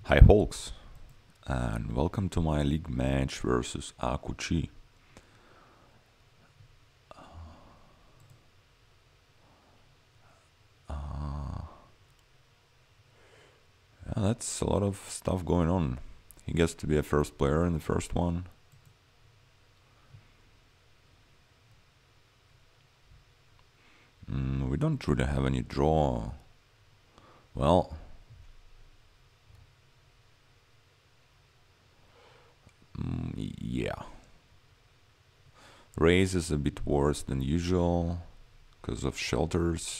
Hi folks, and welcome to my league match versus Akuchi. Yeah, that's a lot of stuff going on. He gets to be a first player in the first one. We don't really have any draw. Well, yeah. Raise is a bit worse than usual because of shelters.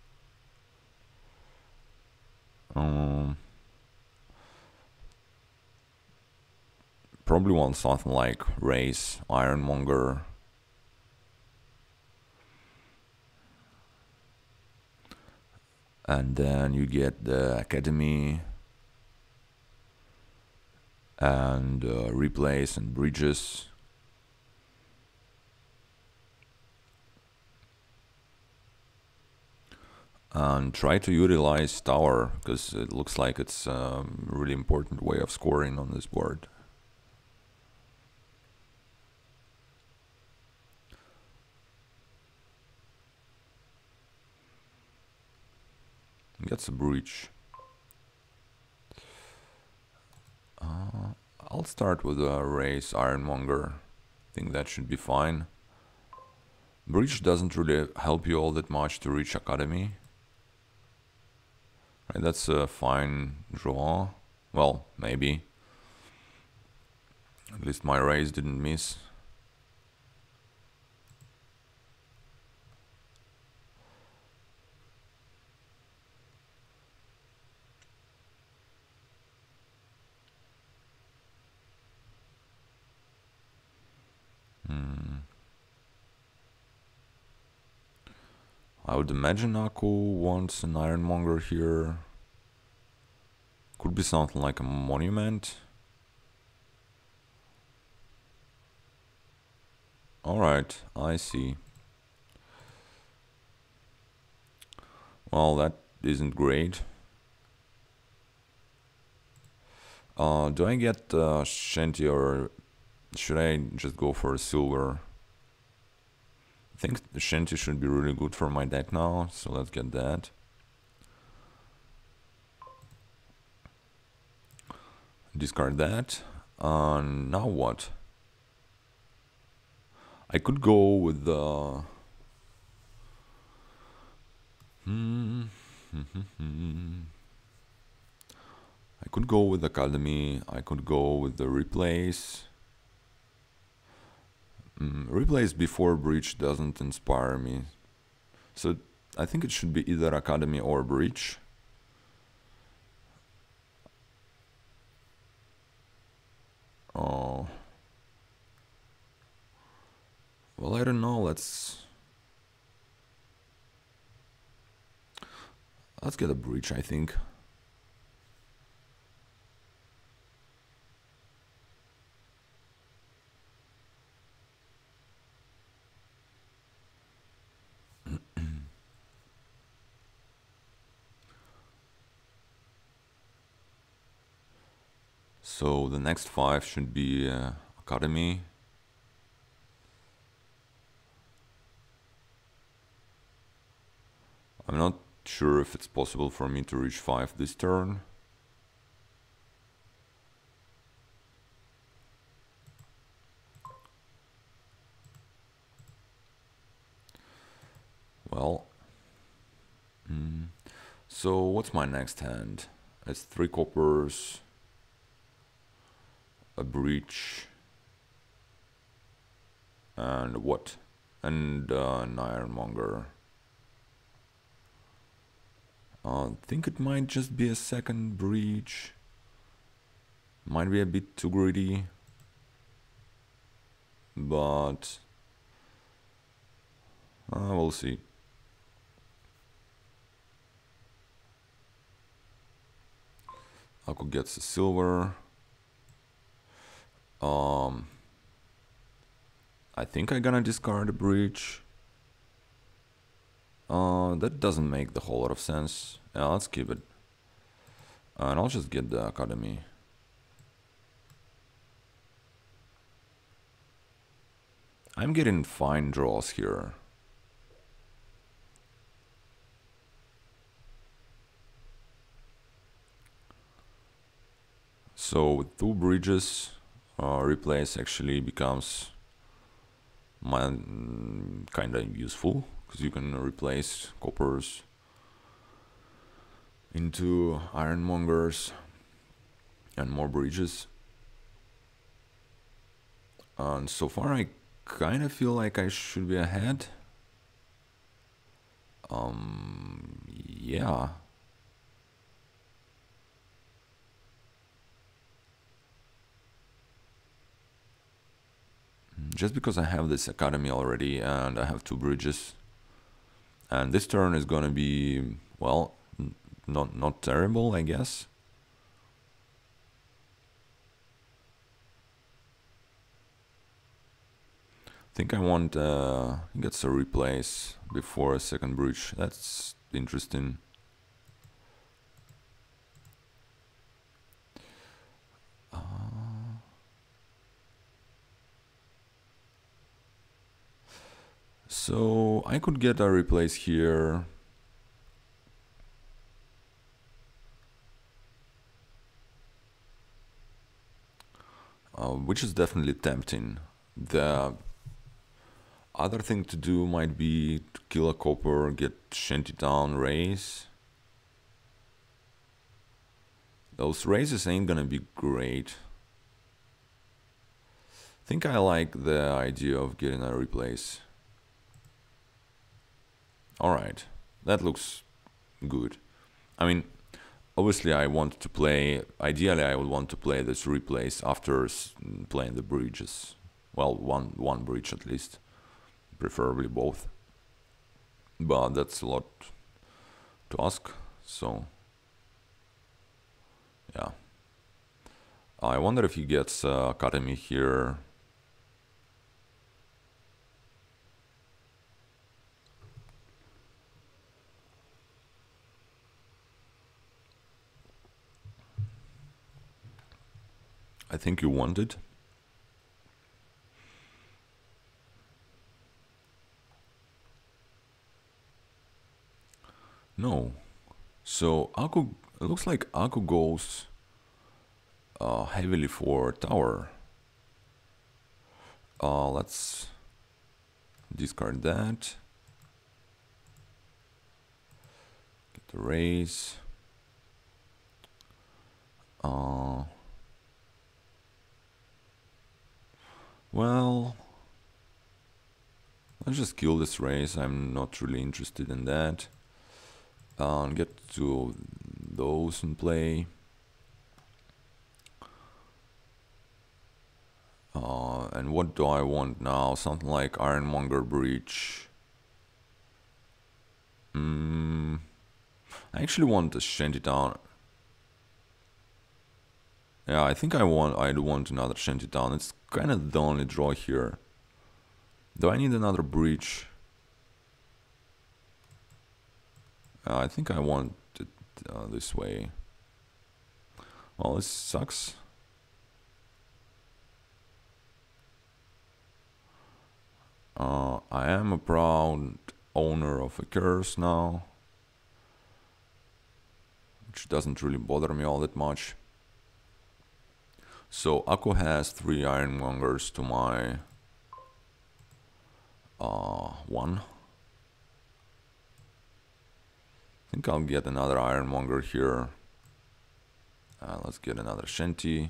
Probably want something like Raise, Ironmonger. And then you get the Academy and replays and bridges. And try to utilize tower, because it looks like it's a really important way of scoring on this board. Gets a breach. I'll start with a Raise Ironmonger. I think that should be fine. Breach doesn't really help you all that much to reach Academy. Right, that's a fine draw. Well, maybe. At least my Raise didn't miss. I would imagine Aku wants an Ironmonger here. Could be something like a Monument. Alright, I see. Well, that isn't great. Do I get Shanty or should I just go for a silver? I think the Shanty should be really good for my deck now, so let's get that. Discard that. Now what? I could go with the... I could go with Academy, I could go with the Replays. Replays before Breach doesn't inspire me. So I think it should be either Academy or Breach. Oh. Well, I don't know, let's get a Breach, I think. So the next 5 should be Academy. I'm not sure if it's possible for me to reach 5 this turn. Well, so what's my next hand? It's 3 coppers, a Breach, and what? And an Ironmonger. I think it might just be a second Breach. Might be a bit too greedy, but we'll see. Aku gets a silver. I think I'm gonna discard a Breach. That doesn't make the whole lot of sense. Yeah, let's keep it. And I'll just get the academy. I'm getting fine draws here. So with 2 bridges, replace actually becomes kind of useful, because you can replace coppers into ironmongers and more bridges. And so far I kind of feel like I should be ahead. Yeah. Just because I have this academy already and I have 2 bridges, and this turn is gonna be, well, not terrible, I guess. I think I want gets a replace before a second bridge. That's interesting. So I could get a replace here. Which is definitely tempting. The other thing to do might be to kill a copper, get Shantytown raise. Those raises ain't gonna be great. I think I like the idea of getting a replace. Alright, that looks good. I mean, obviously I want to play, ideally I would want to play this replace after playing the bridges. Well, one bridge at least, preferably both. But that's a lot to ask, so yeah. I wonder if he gets Academy here. I think you want it. No. So Aku, it looks like Aku goes heavily for tower. Let's discard that. Get the raise. Well, let's just kill this race. I'm not really interested in that. Get to those in play. And what do I want now? Something like Ironmonger Breach. I actually want a Shantytown. Yeah, I think I'd want another Shantytown. It's kind of the only draw here. Do I need another breach? I think I want it this way. Well, this sucks. I am a proud owner of a curse now, which doesn't really bother me all that much. So Aku has 3 Ironmongers to my 1. I think I'll get another Ironmonger here. Let's get another Shanty.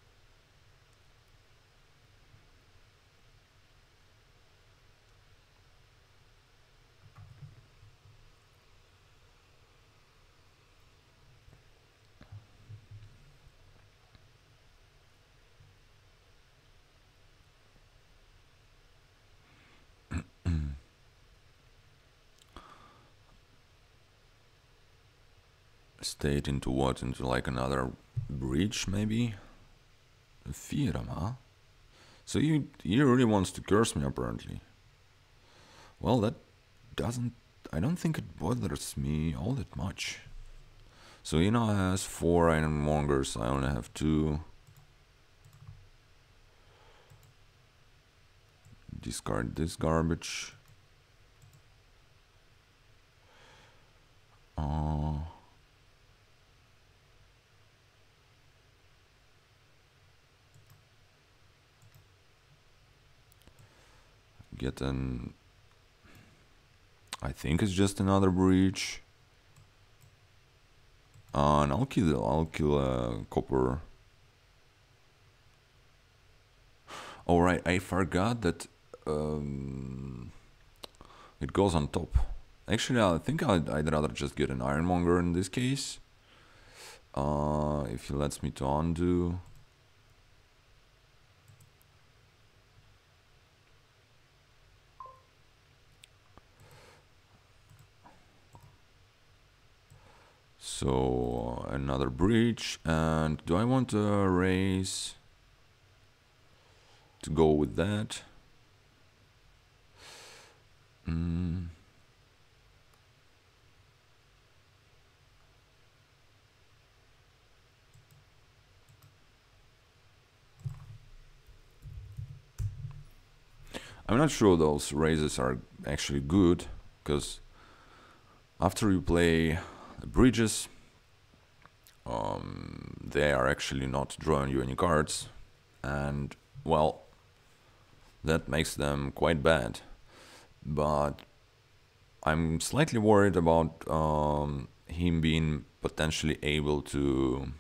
State into what? Into like another breach, maybe? Firam, huh? So he really wants to curse me, apparently. Well, that doesn't... I don't think it bothers me all that much. So he now has 4 ironmongers, I only have 2. Discard this garbage. Get an... I think it's just another breach. And I'll kill copper. Oh right, I forgot that it goes on top. Actually, I think I'd rather just get an ironmonger in this case. If he lets me to undo. So another breach, and do I want to raise to go with that? I'm not sure those raises are actually good, because after you play bridges, they are actually not drawing you any cards, and well, that makes them quite bad. But I'm slightly worried about him being potentially able to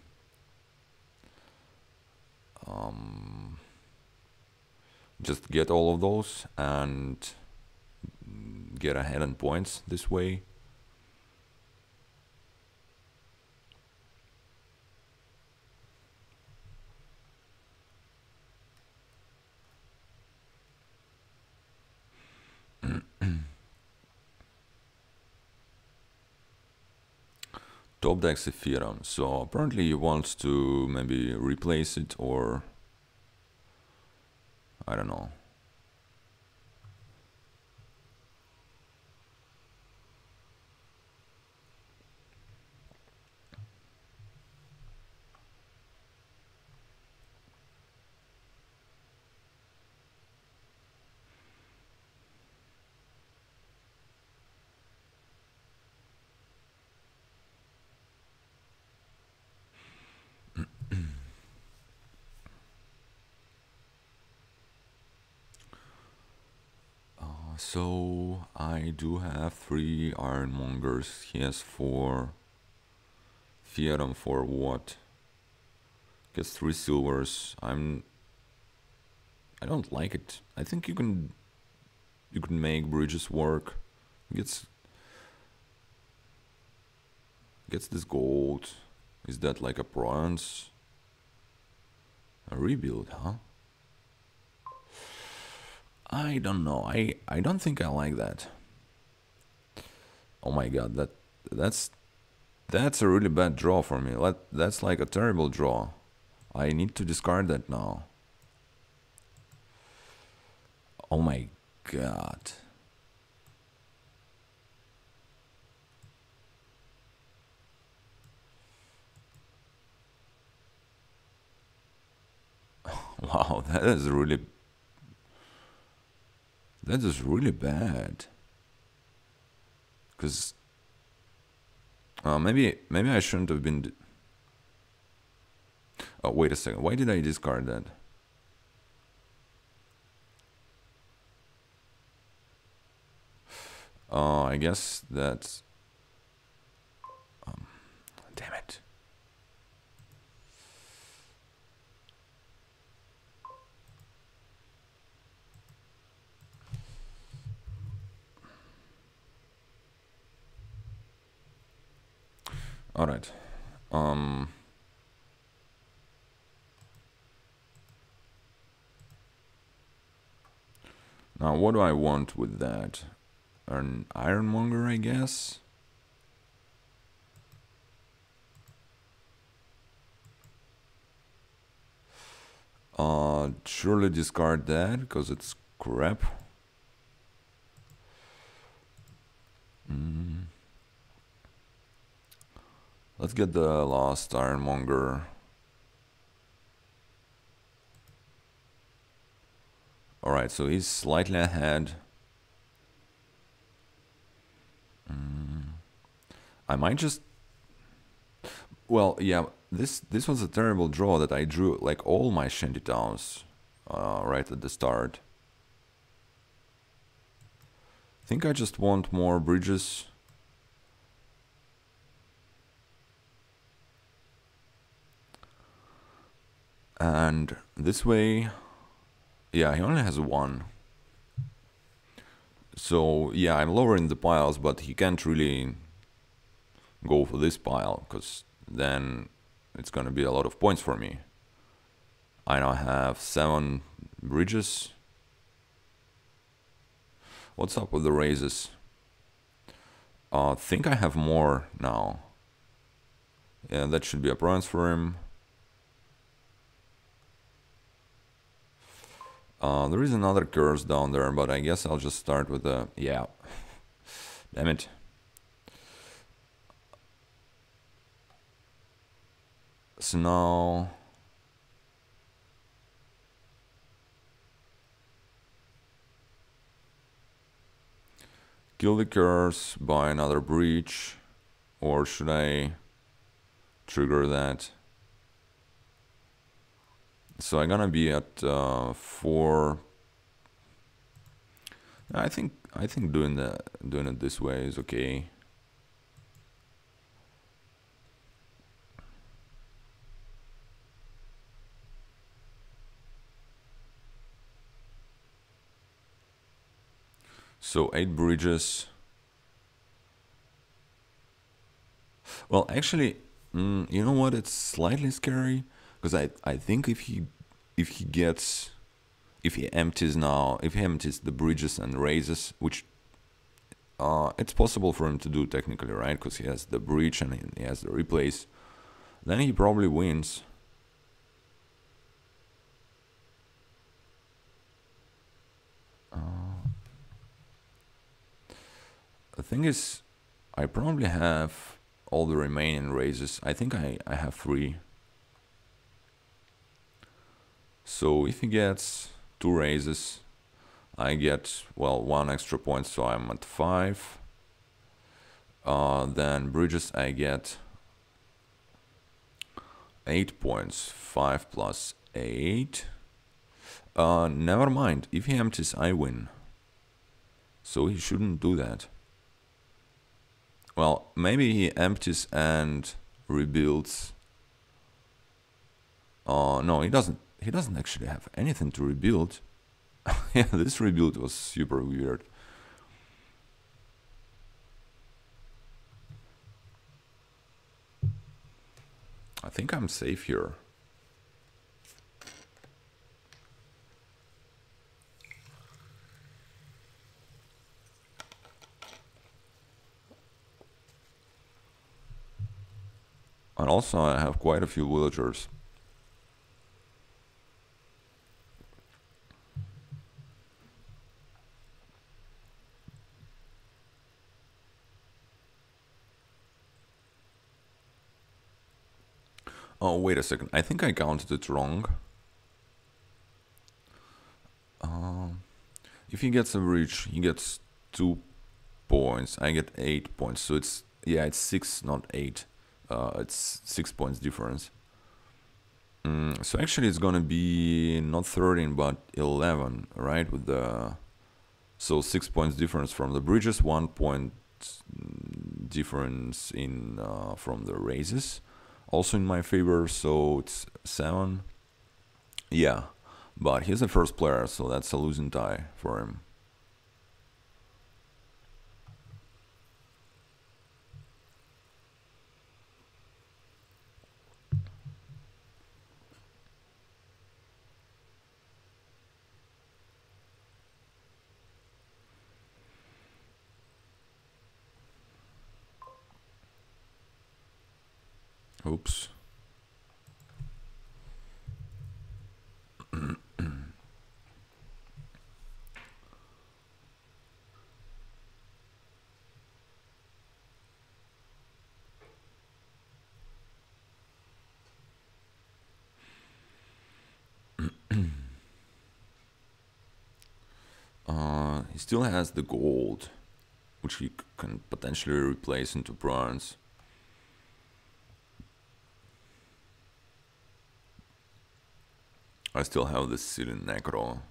just get all of those and get ahead in points this way. Top deck Sephiron, so apparently he wants to maybe replace it, or I don't know. So I do have 3 ironmongers. He has 4. Theodem for what? Gets 3 silvers. I don't like it. I think you can make bridges work. Gets this gold. Is that like a bronze? A rebuild, huh? I don't know. I don't think I like that. Oh my god, that's a really bad draw for me. That's like a terrible draw. I need to discard that now. Oh my god. Wow, that is really bad. Because maybe I shouldn't have been. Oh, wait a second. Why did I discard that? I guess that's. Damn it. All right. Now, what do I want with that? An ironmonger, I guess? Surely discard that, because it's crap. Let's get the last Ironmonger. Alright, so he's slightly ahead. I might just... Well, yeah, this was a terrible draw that I drew like all my shantytowns right at the start. I think I just want more bridges. And this way, yeah, he only has one. So yeah, I'm lowering the piles, but he can't really go for this pile, because then it's gonna be a lot of points for me. I now have 7 bridges. What's up with the raises? Think I have more now. Yeah, that should be a province for him. There is another curse down there, but I guess I'll just start with the... Yeah. Damn it. So now... Kill the curse, buy another breach, or should I trigger that? So I'm gonna be at 4. I think doing it this way is okay. So 8 bridges. Well, actually, you know what? It's slightly scary, because I think if he empties the bridges and raises, which it's possible for him to do technically, right? Because he has the breach and he has the replace. Then he probably wins. The thing is, I probably have all the remaining raises. I think I have 3. So if he gets 2 raises, I get, well, 1 extra point, so I'm at 5. Then bridges, I get 8 points. 5 plus 8. Never mind. If he empties, I win. So he shouldn't do that. Well, maybe he empties and rebuilds. No, he doesn't. He doesn't actually have anything to rebuild. Yeah, this rebuild was super weird. I think I'm safe here. And also I have quite a few villagers. Oh, wait a second. I think I counted it wrong. If he gets a breach, he gets 2 points. I get 8 points. So it's 6, not 8. It's 6 points difference. So actually it's gonna be not 13 but 11, right? With the... So 6 points difference from the bridges, 1 point difference in from the raises. Also in my favor, so it's 7. Yeah, but he's the first player, so that's a losing tie for him. Oops. He still has the gold, which he can potentially replace into bronze. I still have this silly Necro.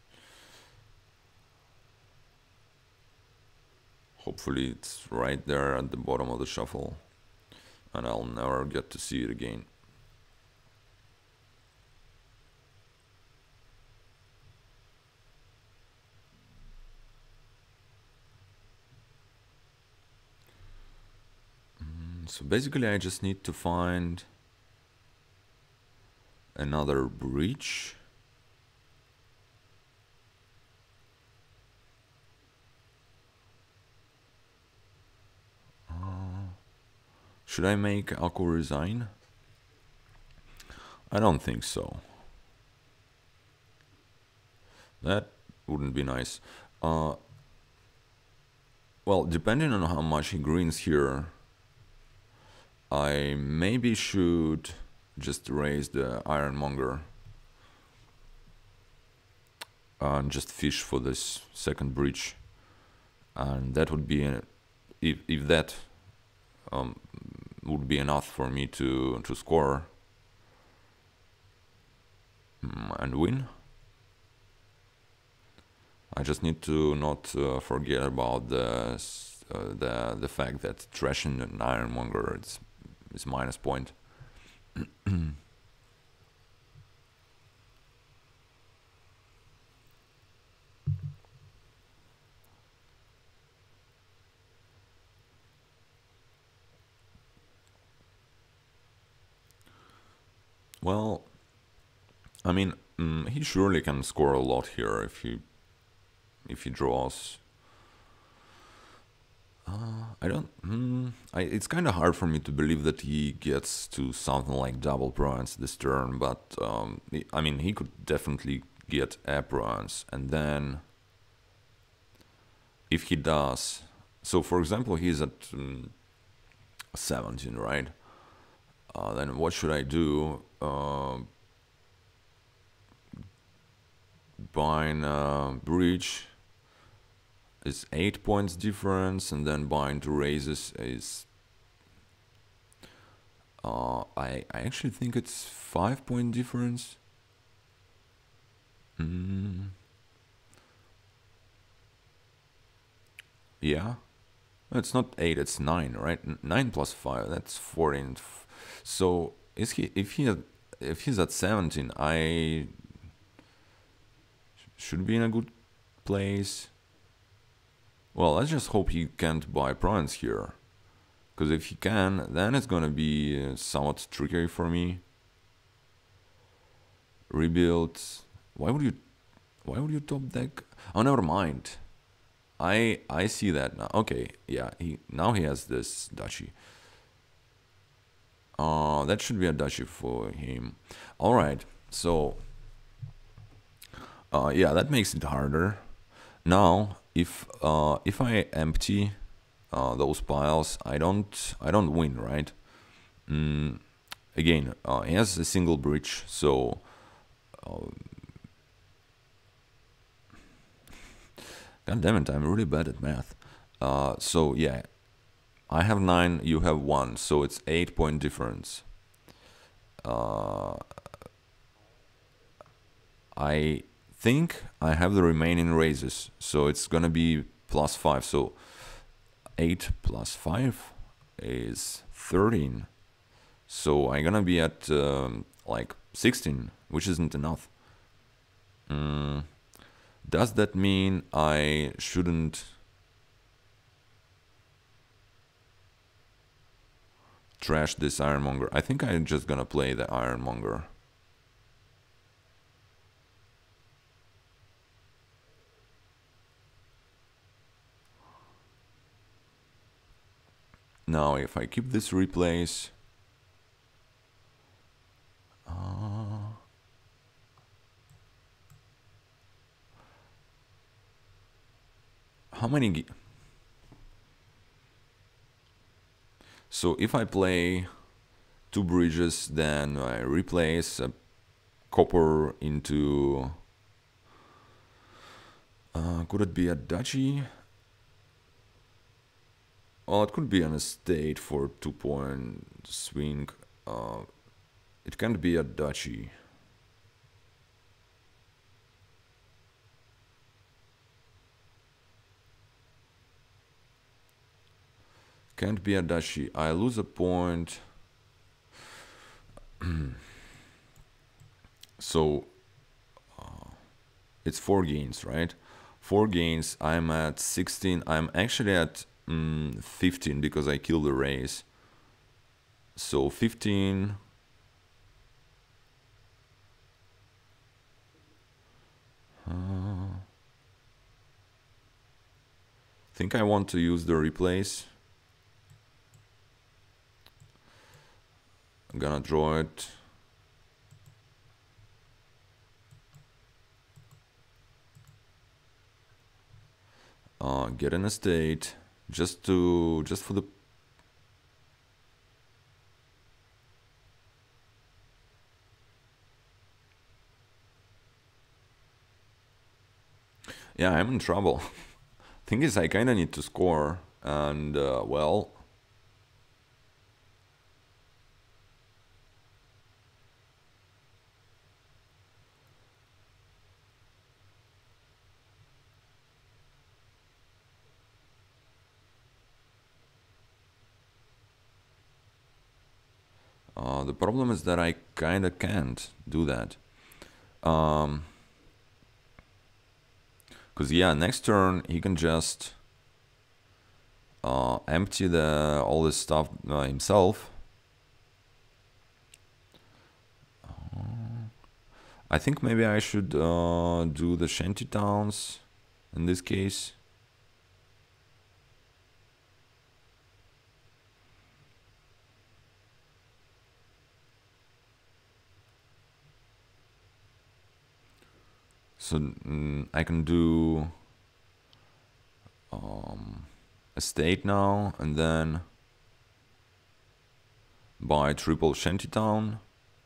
Hopefully it's right there at the bottom of the shuffle, and I'll never get to see it again. So basically I just need to find another breach. Should I make Akko resign? I don't think so. That wouldn't be nice. Well, depending on how much he greens here, I maybe should just raise the Ironmonger and just fish for this second breach, and that would be if that would be enough for me to score and win. I just need to not forget about the fact that trashing an Ironmonger is minus point. Well, I mean, he surely can score a lot here if he draws. I don't. It's kind of hard for me to believe that he gets to something like double bronze this turn, but I mean, he could definitely get a bronze, and then if he does, so for example, he's at 17, right? Then what should I do? Buying breach is 8 points difference, and then buying to raises is I actually think it's 5-point difference. Yeah, it's not 8, it's 9, right? 9 plus 5, that's 14. So is he if he's at 17, I should be in a good place. Well, let's just hope he can't buy bronze here, because if he can, then it's gonna be somewhat tricky for me. Rebuild. Why would you top deck? Oh, never mind. I see that now. Okay, yeah. Now he has this duchy. That should be a duchy for him. All right. So yeah, that makes it harder. Now, if I empty those piles, I don't win, right? Again, he has a single breach, so God damn it, I'm really bad at math. So yeah, I have 9, you have 1, so it's 8-point difference. I think I have the remaining raises, so it's gonna be plus 5. So 8 plus 5 is 13. So I'm gonna be at like 16, which isn't enough. Does that mean I shouldn't trash this Ironmonger? I think I'm just gonna play the Ironmonger. Now, if I keep this replace, how many? So if I play 2 bridges, then I replace a copper into Could it be a duchy? Oh, it could be an estate for 2-point swing. It can't be a duchy. Can't be a duchy. I lose a point. So it's 4 gains, right? 4 gains. I'm at 16. I'm actually at 15 because I killed the race. So 15. Think I want to use the replace. I'm gonna draw it. Get an estate just for the yeah, I'm in trouble. Thing is, I kinda need to score, and well, the problem is that I kinda can't do that. Cause yeah, next turn he can just empty all this stuff himself. I think maybe I should do the shanty towns in this case. So I can do estate now and then buy triple shantytown.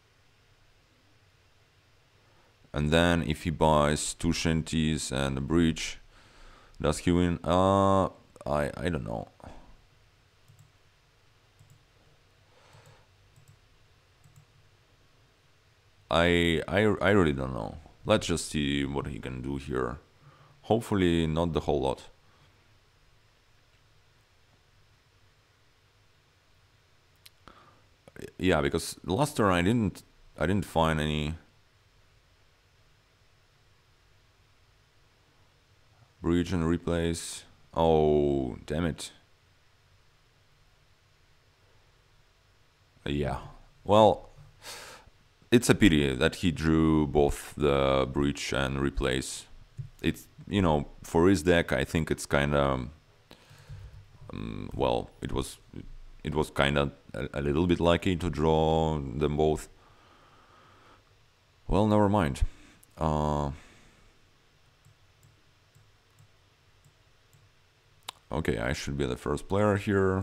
And then if he buys 2 shanties and a bridge, does he win? I don't know. I really don't know. Let's just see what he can do here. Hopefully not the whole lot. Yeah, because last turn I didn't find any bridge and replace. Oh, damn it. Yeah. Well, it's a pity that he drew both the bridge and replace. It's, you know, for his deck, I think it's kind of well, it was kind of a little bit lucky to draw them both. Well, never mind. Okay, I should be the first player here.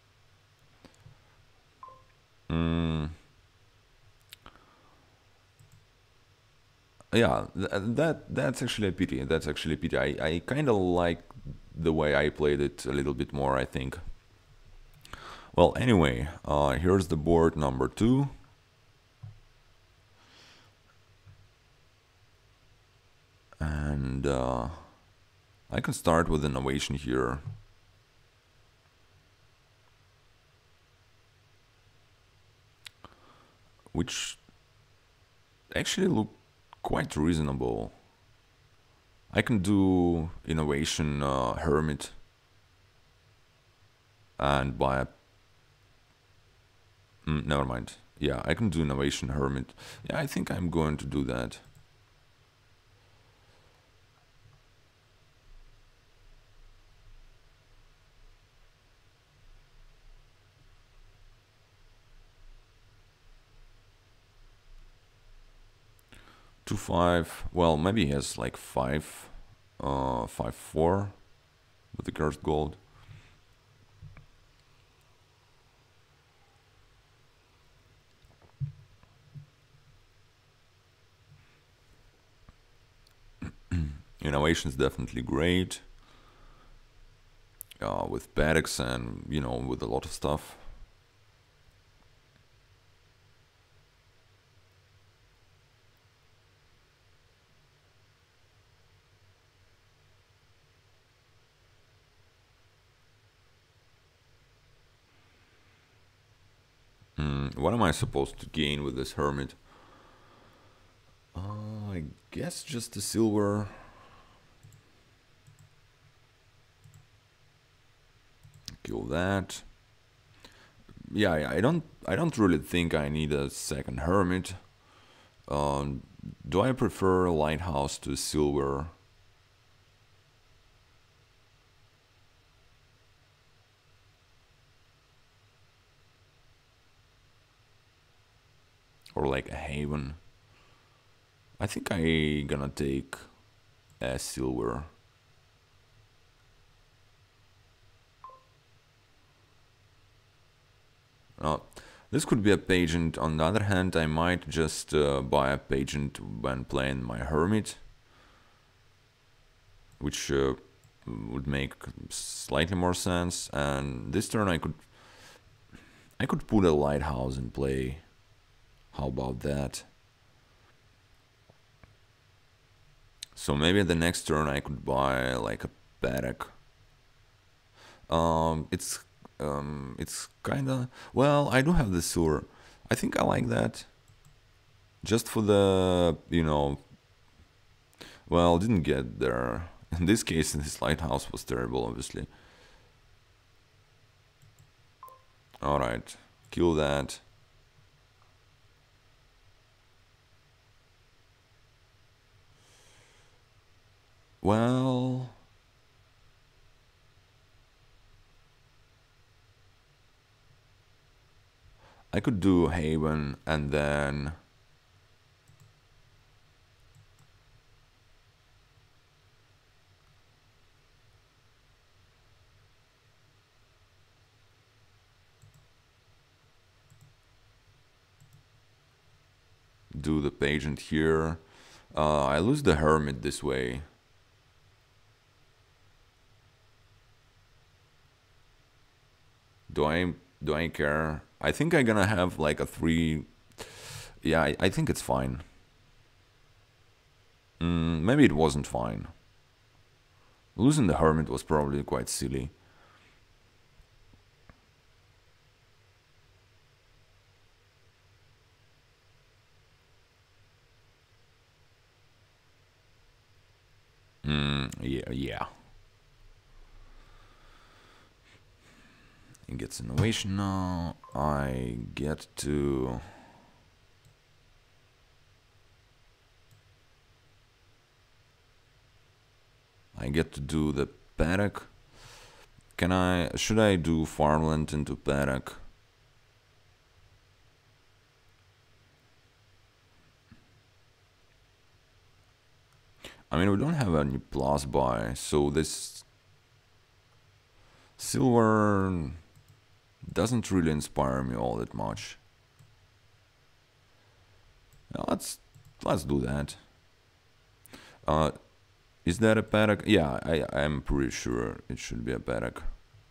Yeah, that's actually a pity. That's actually a pity. I kind of like the way I played it a little bit more, I think. Well, anyway, here's the board number 2. And I can start with innovation here. Which actually look quite reasonable. I can do innovation hermit and buy a never mind. Yeah, I can do innovation hermit. Yeah, I think I'm going to do that. Two five. Well, maybe he has like 5-4 with the cursed gold. Innovation is definitely great. With paddocks and, you know, with a lot of stuff. What am I supposed to gain with this hermit? I guess just the silver. Kill that. Yeah, I don't really think I need a second hermit. Do I prefer a lighthouse to silver? Or like a haven? I think I gonna take a silver. This could be a pageant. On the other hand, I might just buy a pageant when playing my hermit, which would make slightly more sense. And this turn I could put a lighthouse in play. How about that? So maybe the next turn I could buy like a paddock. It's kinda, well, I do have the sewer. I think I like that. Just for the, you know, well, didn't get there. In this case, this lighthouse was terrible, obviously. Alright, kill that. Well, I could do Haven and then do the pageant here. I lose the hermit this way. Do I care? I think I'm gonna have like a 3. Yeah, I think it's fine. Maybe it wasn't fine. Losing the hermit was probably quite silly. Yeah. It gets innovation now. I get to... do the paddock. Should I do farmland into paddock? I mean, we don't have any plus buy, so this silver doesn't really inspire me all that much. Now let's do that. Is that a paddock? Yeah, I'm pretty sure it should be a paddock.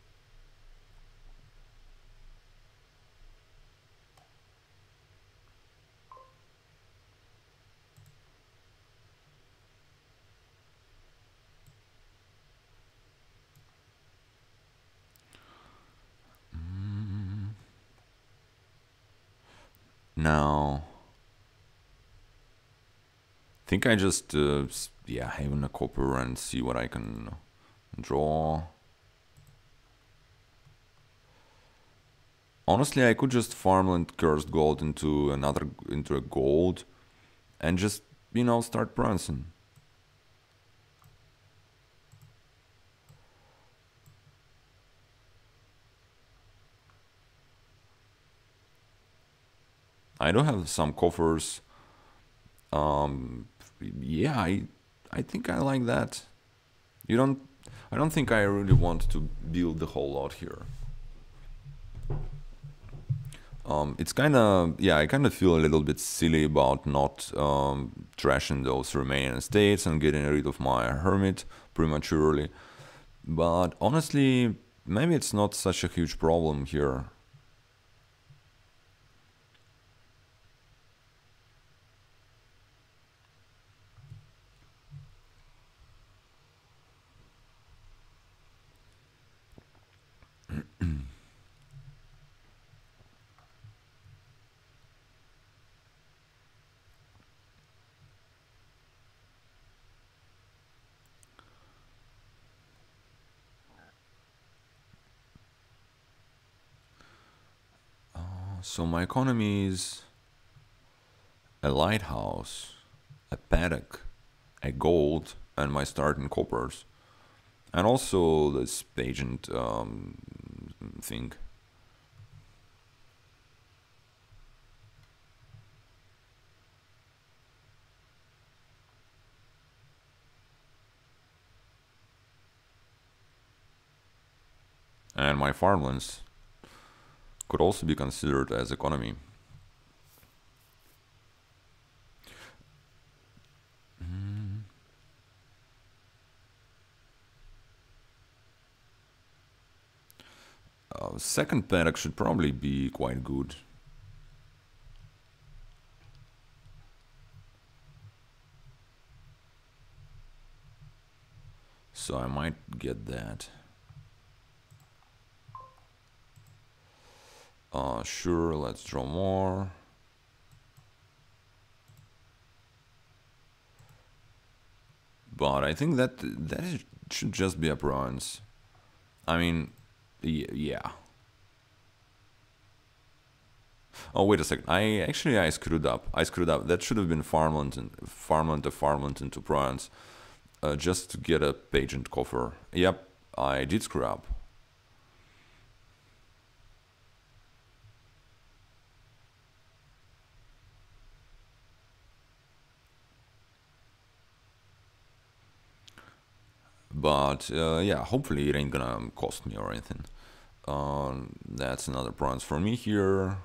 Now, I think I just, yeah, Haven a copper and see what I can draw. Honestly, I could just farmland cursed gold into a gold and just, you know, start prancing. I do have some coffers. Yeah, I think I like that. I don't think I really want to build the whole lot here. It's kind of, yeah, I kind of feel a little bit silly about not trashing those Romanian states and getting rid of my hermit prematurely. But honestly, maybe it's not such a huge problem here. So my economy is a lighthouse, a paddock, a gold, and my start in coppers. And also this pageant thing. And my farmlands could also be considered as economy. Second paddock should probably be quite good. So I might get that. Sure, let's draw more. But I think that should just be a bronze. I mean, yeah. Oh, wait a second. I screwed up. I screwed up. That should have been farmland and farmland into bronze, just to get a pageant coffer. Yep, I did screw up. But yeah, hopefully it ain't gonna cost me or anything. That's another bronze for me here.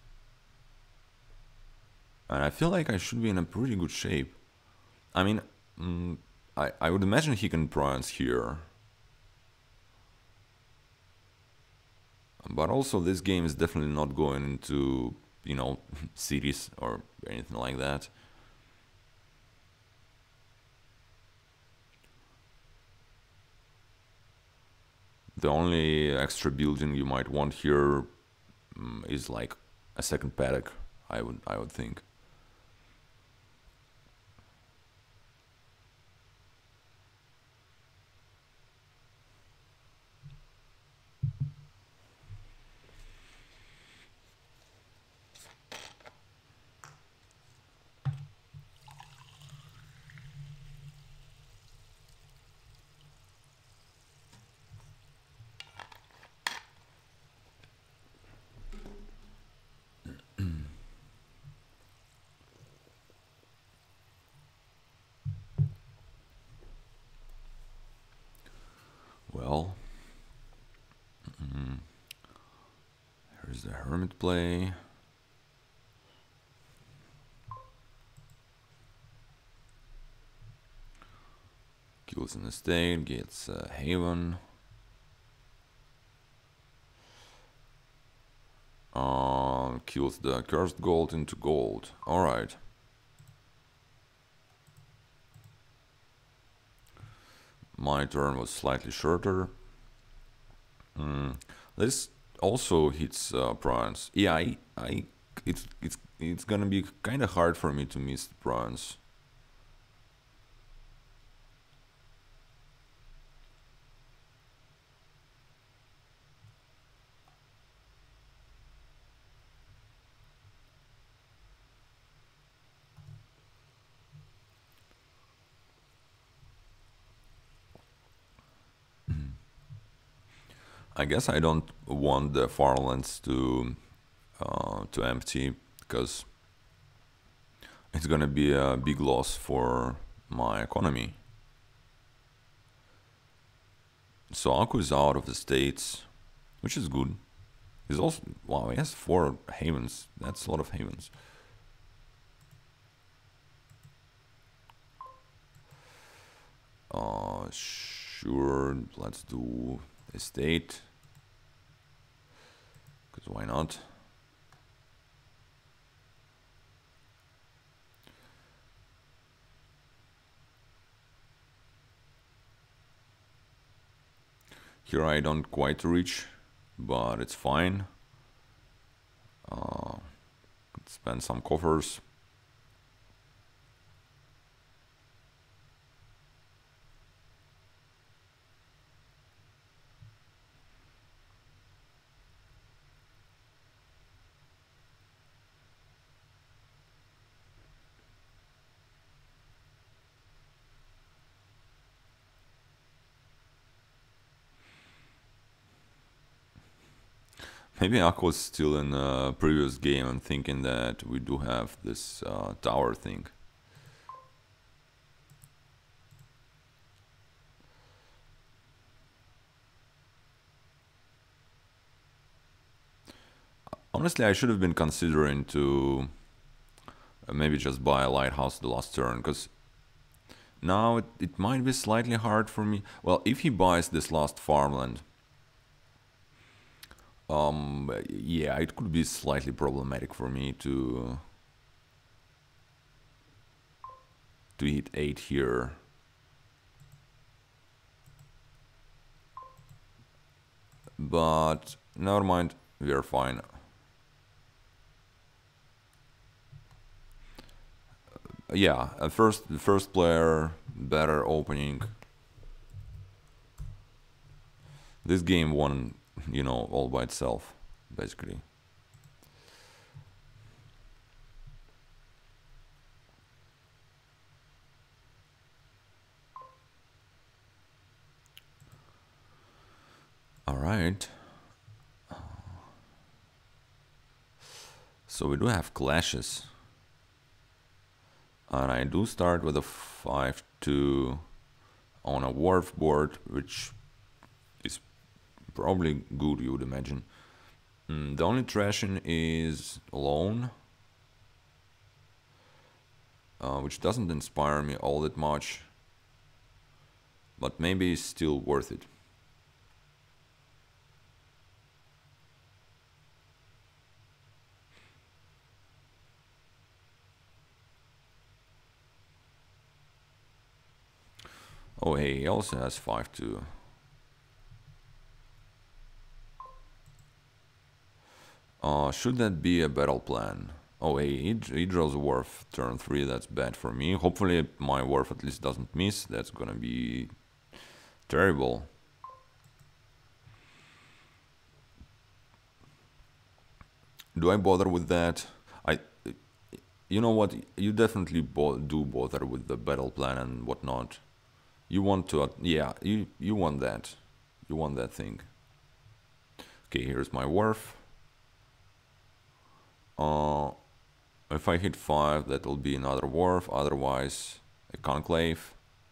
And I feel like I should be in a pretty good shape. I mean, I would imagine he can bronze here. But also this game is definitely not going into, you know, cities or anything like that. The only extra building you might want here is like a second paddock, I would think. Well, here's the hermit play. Kills an estate, gets a haven. Kills the cursed gold into gold. Alright. My turn was slightly shorter. This also hits bronze. Yeah, it's gonna be kind of hard for me to miss bronze. I guess I don't want the farmlands to empty because it's gonna be a big loss for my economy. So Aku is out of the states, which is good. He's also, wow, he has 4 havens. That's a lot of havens. Sure, let's do estate. Because why not? Here I don't quite reach, but it's fine. Spend some coffers. Maybe Akko's still in a previous game and thinking that we do have this tower thing. Honestly, I should have been considering to maybe just buy a lighthouse the last turn, because now it might be slightly hard for me. Well, if he buys this last farmland, yeah, it could be slightly problematic for me to hit 8 here. But never mind, we are fine. Yeah, the first player, better opening. This game won, you know, all by itself, basically. All right. So we do have clashes. And I do start with a 5-2 on a wharf board, which is probably good, you would imagine. The only trashing is loan, which doesn't inspire me all that much, but maybe it's still worth it. Oh hey, he also has 5-2. Should that be a battle plan? Oh hey, he draws a wharf turn 3, that's bad for me. Hopefully my wharf at least doesn't miss, that's gonna be terrible. Do I bother with that? You know what, you definitely do bother with the battle plan and whatnot. You want to, yeah, you want that. You want that thing. Okay, here's my wharf. If I hit 5, that'll be another wharf, otherwise a conclave.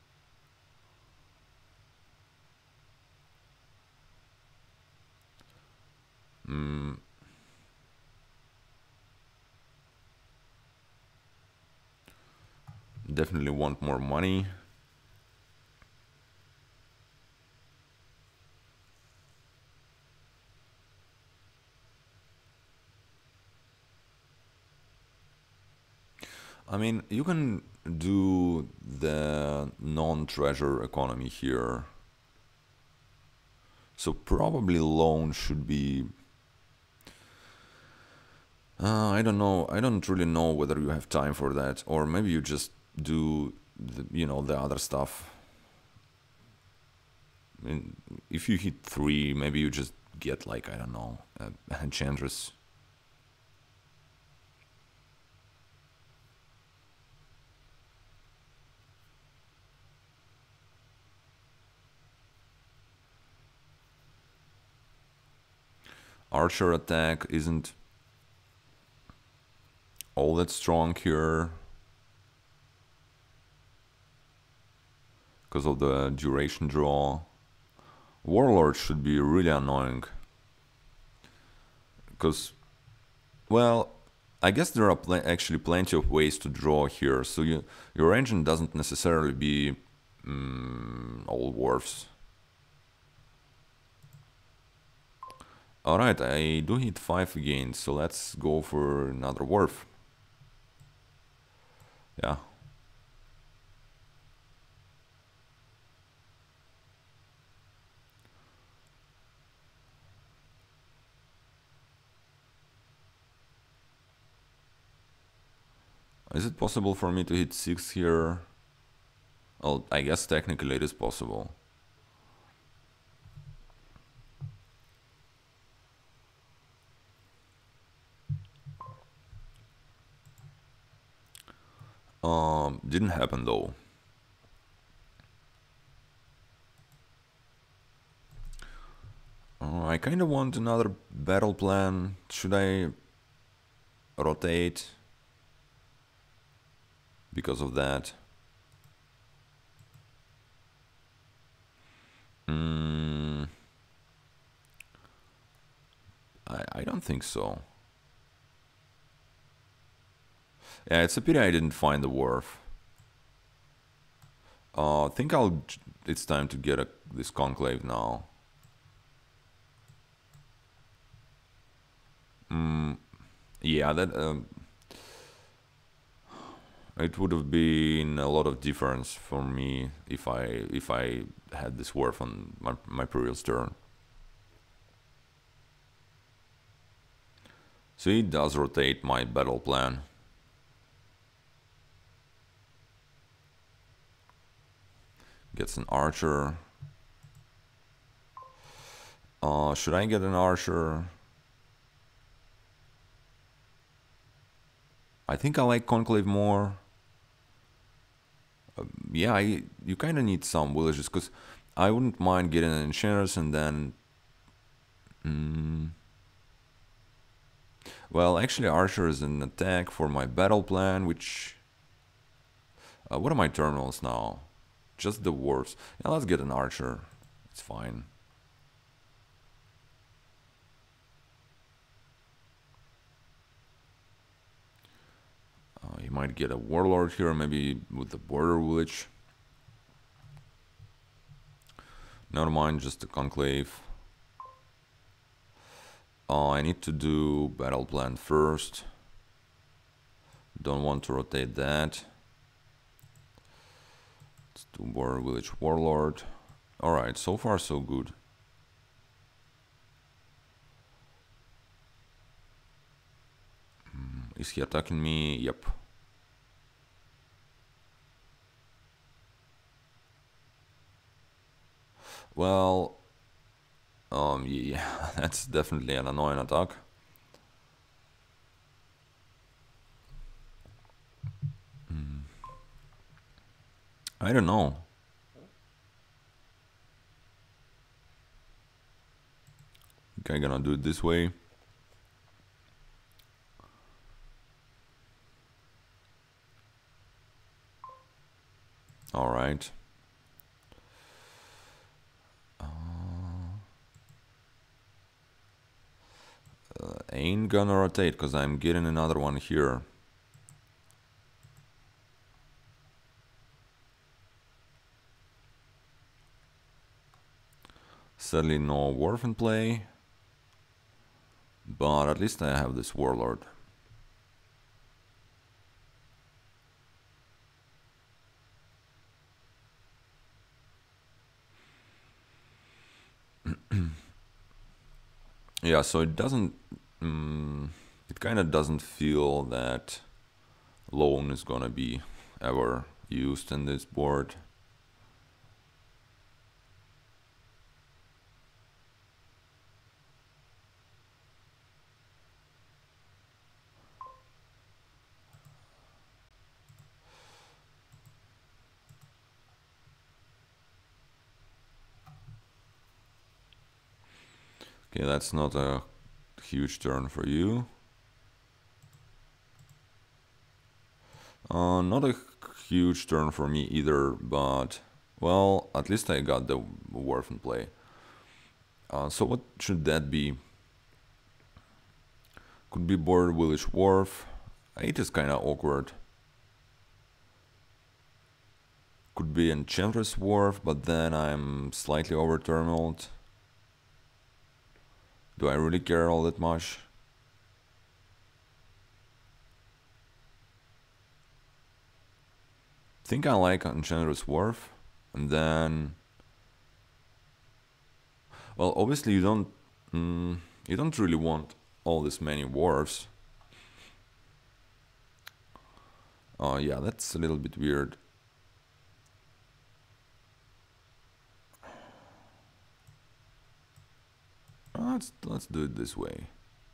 Definitely want more money. I mean, you can do the non-treasure economy here. So probably loan should be... I don't know. I don't really know whether you have time for that, or maybe you just do, the other stuff. I mean, if you hit 3, maybe you just get like, I don't know, Enchantress. Archer attack isn't all that strong here because of the duration draw. Warlord should be really annoying. Because, well, I guess there are actually plenty of ways to draw here, so your engine doesn't necessarily be all wharfs. Alright, I do hit 5 again, so let's go for another wharf. Yeah. Is it possible for me to hit 6 here? Well, I guess technically it is possible. Didn't happen though. I kind of want another battle plan. Should I rotate because of that? I don't think so. Yeah, it's a pity I didn't find the wharf. I think it's time to get this conclave now. Yeah, that it would have been a lot of difference for me if I had this wharf on my previous turn. So it does rotate my battle plan. Gets an archer. Should I get an archer? I think I like conclave more. Yeah, you kind of need some villages, because I wouldn't mind getting an enchanters and then... Well, actually archer is an attack for my battle plan, which... what are my terminals now? Just the dwarves. Yeah, let's get an archer. It's fine. You might get a warlord here, maybe with the border village. Never mind, just a conclave. I need to do battle plan first. Don't want to rotate that. Let's do border village warlord. Alright, so far so good. Is he attacking me? Yep. Well, yeah, that's definitely an annoying attack. I don't know. Okay, gonna do it this way. All right. Ain't gonna rotate because I'm getting another one here. Sadly, no wharf in play, but at least I have this warlord. Yeah, so it doesn't, it kind of doesn't feel that loan is gonna be ever used in this board. Okay, that's not a huge turn for you. Not a huge turn for me either, but well, at least I got the wharf in play. So what should that be? Could be Border Village Wharf. 8 is kinda awkward. Could be Enchantress Wharf, but then I'm slightly over terminaled. Do I really care all that much? Think I like Enchantress Wharf, and then, well, obviously you don't really want all this many wharfs. Yeah, that's a little bit weird. Let's do it this way.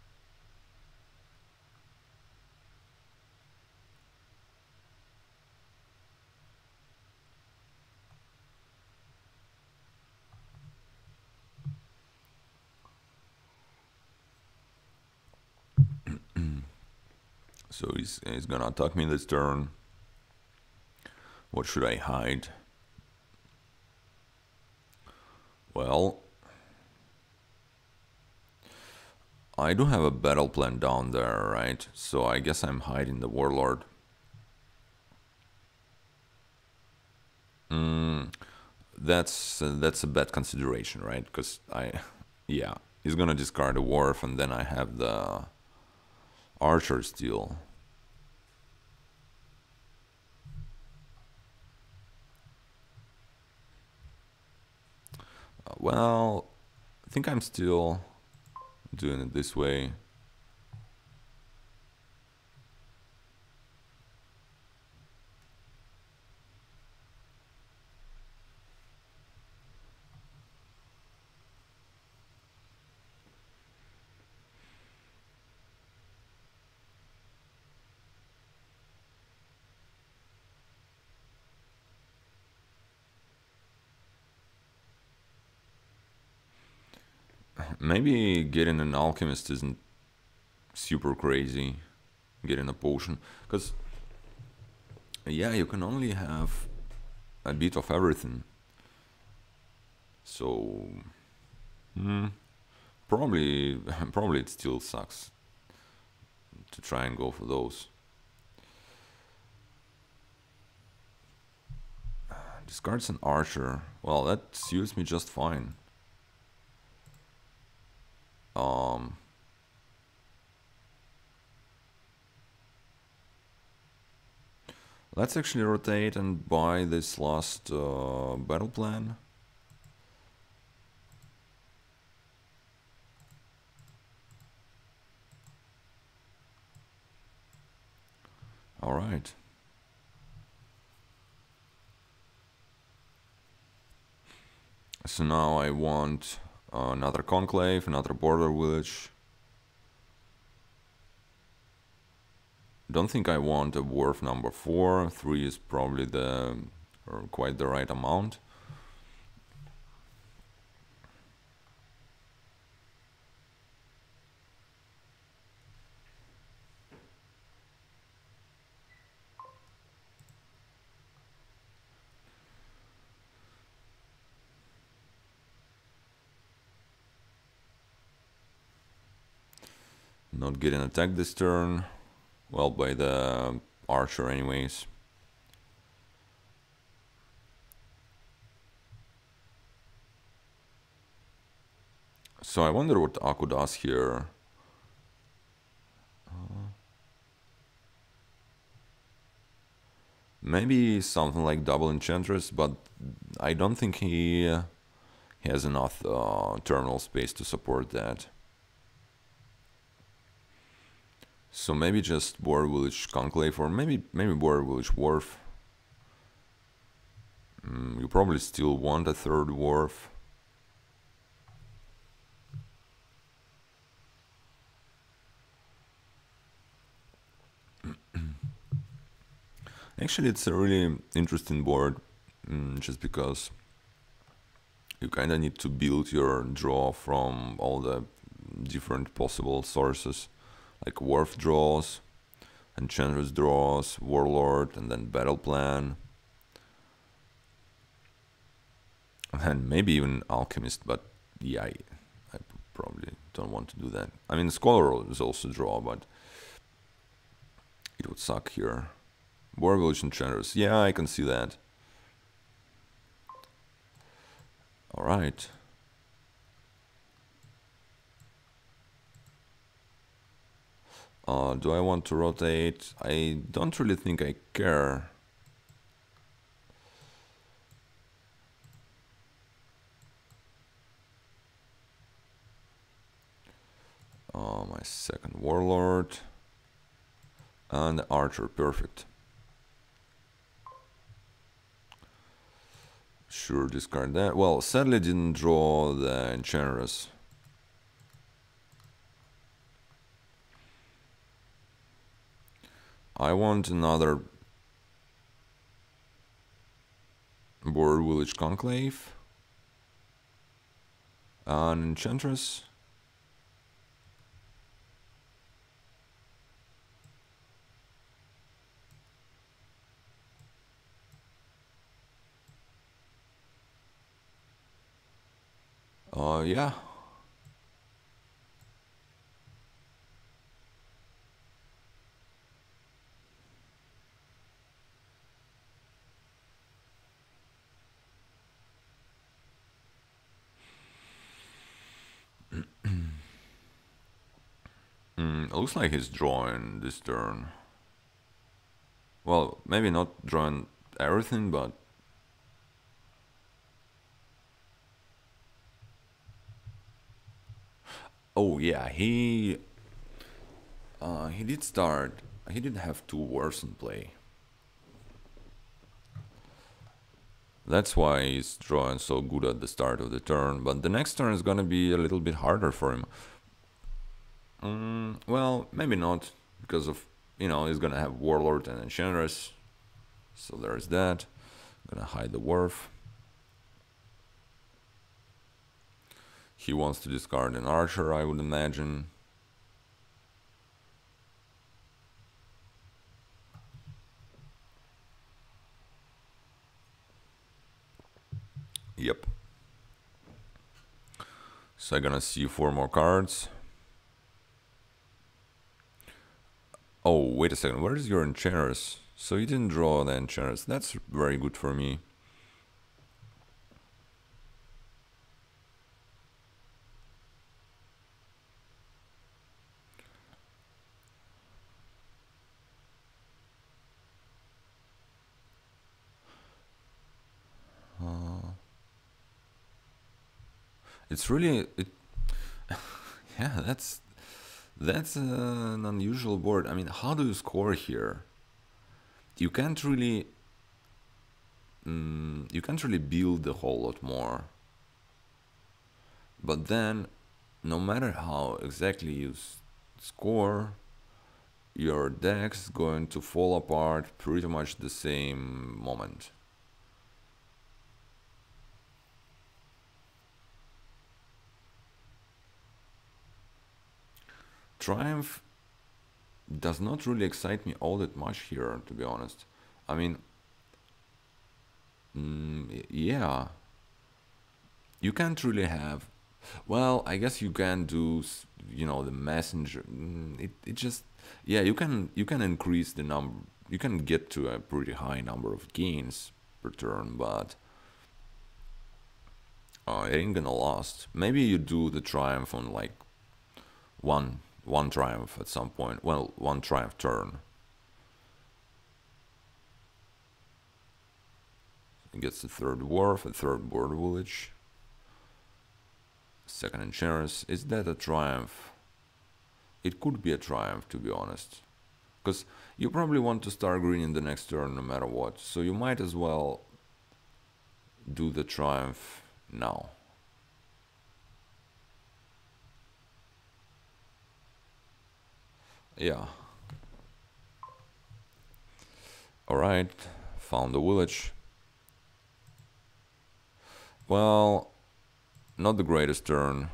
So he's gonna attack me this turn. What should I hide? Well, I do have a battle plan down there, right? So I guess I'm hiding the Warlord. That's a bad consideration, right? Because yeah, he's gonna discard a Wharf, and then I have the Archer still. Well, I think I'm still doing it this way. Maybe getting an Alchemist isn't super crazy. Getting a potion, because yeah, you can only have a bit of everything. So probably probably it still sucks to try and go for those. Discards an Archer. Well, that suits me just fine. Let's actually rotate and buy this last battle plan. All right. So now I want another Conclave, another Border Village. Don't think I want a Wharf number 4. 3 is probably quite the right amount. Not getting attacked this turn. Well, by the Archer anyways. So I wonder what Aku does here. Maybe something like double Enchantress, but I don't think he has enough terminal space to support that. So maybe just Border Village Conclave, or maybe Border Village Wharf. You probably still want a third Wharf. Actually, it's a really interesting board, just because you kind of need to build your draw from all the different possible sources, like Wharf draws, Enchantress draws, Warlord, and then Battle Plan. And maybe even Alchemist, but yeah, I probably don't want to do that. I mean, Scholar is also draw, but it would suck here. War Village Enchanters. Yeah, I can see that. Alright. Do I want to rotate? I don't really think I care. My second Warlord. And Archer, perfect. Sure, discard that. Well, sadly didn't draw the Enchantress. I want another Border Village Conclave. An Enchantress. Yeah. It looks like he's drawing this turn. Well, maybe not drawing everything, but... Oh yeah, he did start. He did have 2 wars in play. That's why he's drawing so good at the start of the turn, but the next turn is gonna be a little bit harder for him. Well, maybe not, because of, you know, he's gonna have Warlord and Enchantress, so there's that. I'm gonna hide the Wharf. He wants to discard an Archer, I would imagine. Yep. So I'm gonna see 4 more cards. Oh, wait a second, where is your Enchantress? So you didn't draw the Enchantress. That's very good for me. It's really... yeah, that's an unusual board. I mean, how do you score here? You can't really... you can't really build a whole lot more. But then, no matter how exactly you score, your deck's going to fall apart pretty much the same moment. Triumph does not really excite me all that much here, to be honest. I mean, yeah, you can't really have... Well, I guess you can do, you know, the messenger. It just... Yeah, you can increase the number. You can get to a pretty high number of gains per turn, but it ain't gonna last. Maybe you do the triumph on like one triumph at some point. Well, 1 triumph turn. It gets the 3rd Wharf, a 3rd Border Village. 2nd Enchantress. Is that a triumph? It could be a triumph, to be honest. Because you probably want to start greening the next turn no matter what. So you might as well do the triumph now. Yeah. Alright, found the village. Well, not the greatest turn.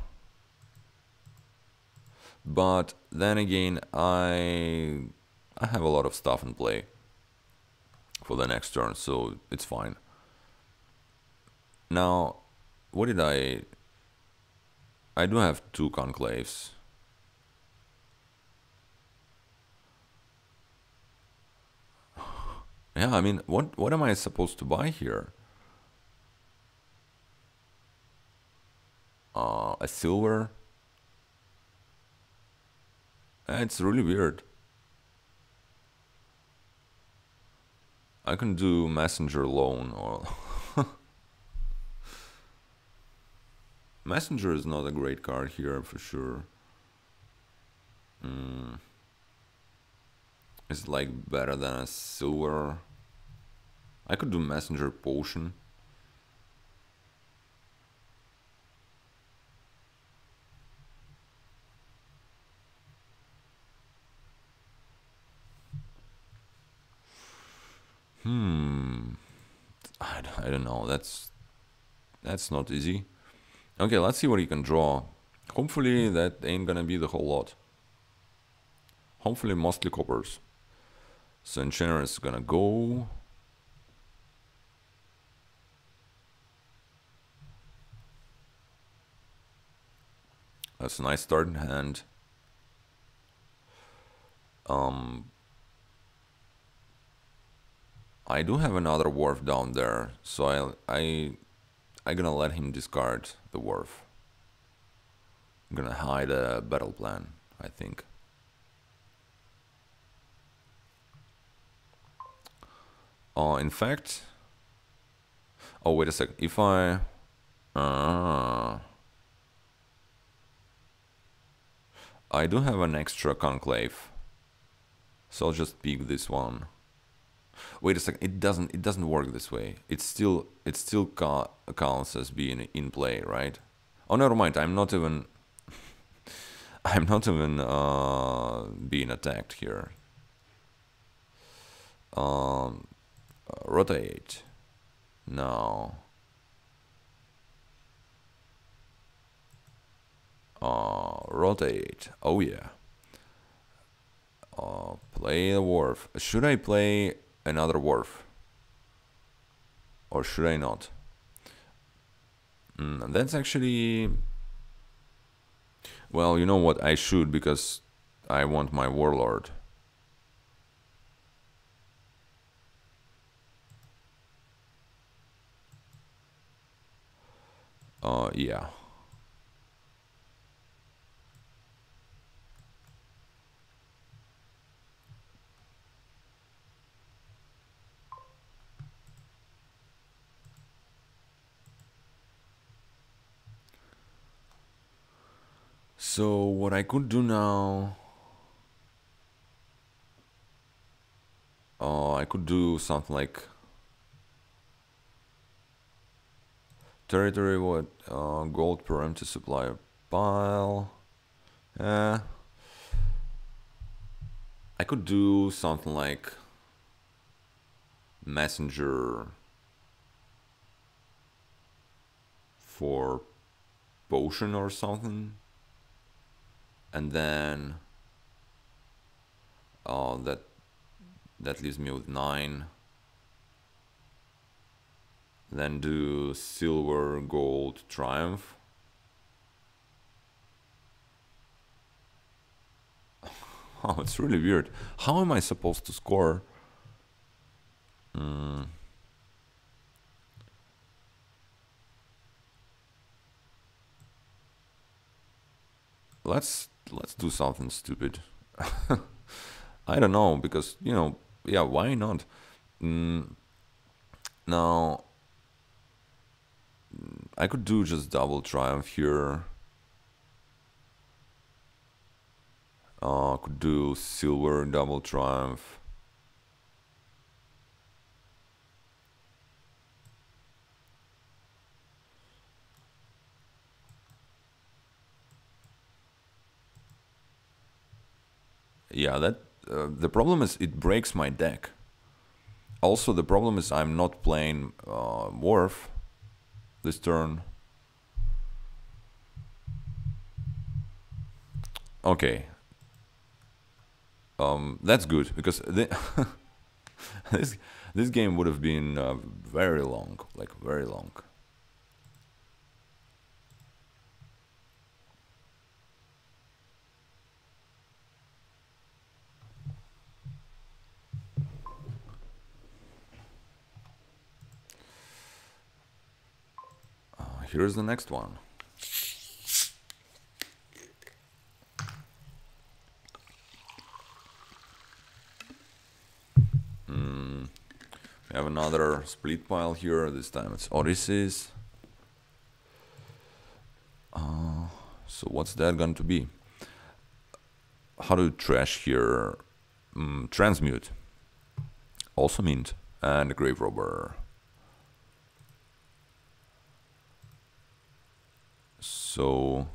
But then again, I have a lot of stuff in play for the next turn, so it's fine. Now, what did I... I do have 2 conclaves. Yeah, I mean, what am I supposed to buy here? A silver? It's really weird. I can do messenger loan or messenger is not a great card here for sure. It's like better than a silver. I could do messenger potion. I don't know. That's not easy. Okay, let's see what he can draw. Hopefully that ain't gonna be the whole lot. Hopefully mostly coppers. So Enchanter is gonna go. That's a nice start in hand. I do have another wharf down there, so I'm gonna let him discard the wharf. I'm gonna hide a battle plan, I think. In fact, oh wait a sec. If I do have an extra conclave, so I'll just pick this one. Wait a second. It doesn't work this way. It still counts as being in play, right? Oh, never mind. I'm not even being attacked here. Rotate. No. Rotate. Oh yeah. Play the wharf. Should I play another wharf? Or should I not? That's actually... Well, you know what? I should, because I want my warlord. Yeah. So what I could do now... I could do something like... Territory, what? Gold per empty supply pile. I could do something like... Messenger... for potion or something. And then... that leaves me with 9. Then do silver, gold, triumph. Oh, it's really weird. How am I supposed to score? Let's do something stupid. I don't know, because, you know, yeah, why not? Now, I could do just double triumph here. Could do silver double triumph. Yeah, that the problem is it breaks my deck. Also, the problem is I'm not playing Wharf this turn. Okay. That's good, because this game would have been very long, like very long. here's the next one. We have another split pile here. This time it's Odysseys. So what's that going to be? How do you trash here? Transmute. Also mint. And Grave Robber. So...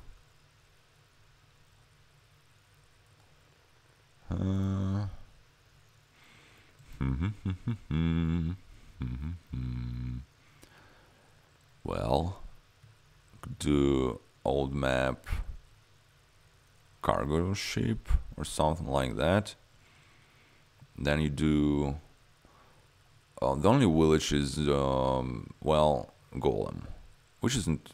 well, could do old map cargo ship or something like that. Then you do the only village is well, Golem, which isn't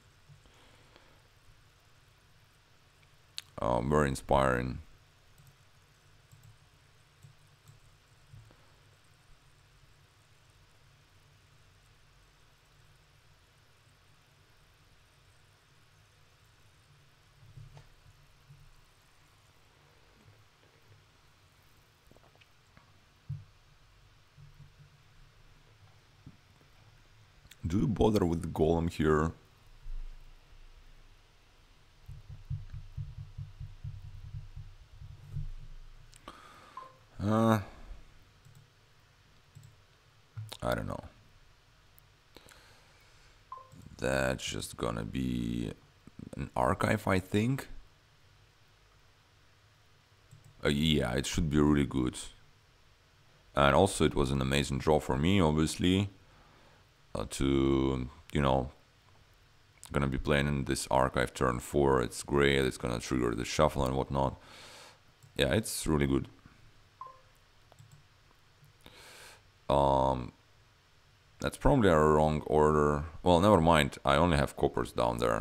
very inspiring. Do you bother with the Golem here? I don't know. That's just gonna be an archive, I think. Yeah, it should be really good. And also it was an amazing draw for me, obviously. To, you know, gonna be playing in this archive turn 4. It's great, it's gonna trigger the shuffle and whatnot. Yeah, it's really good. That's probably a wrong order. Well, never mind, I only have coppers down there.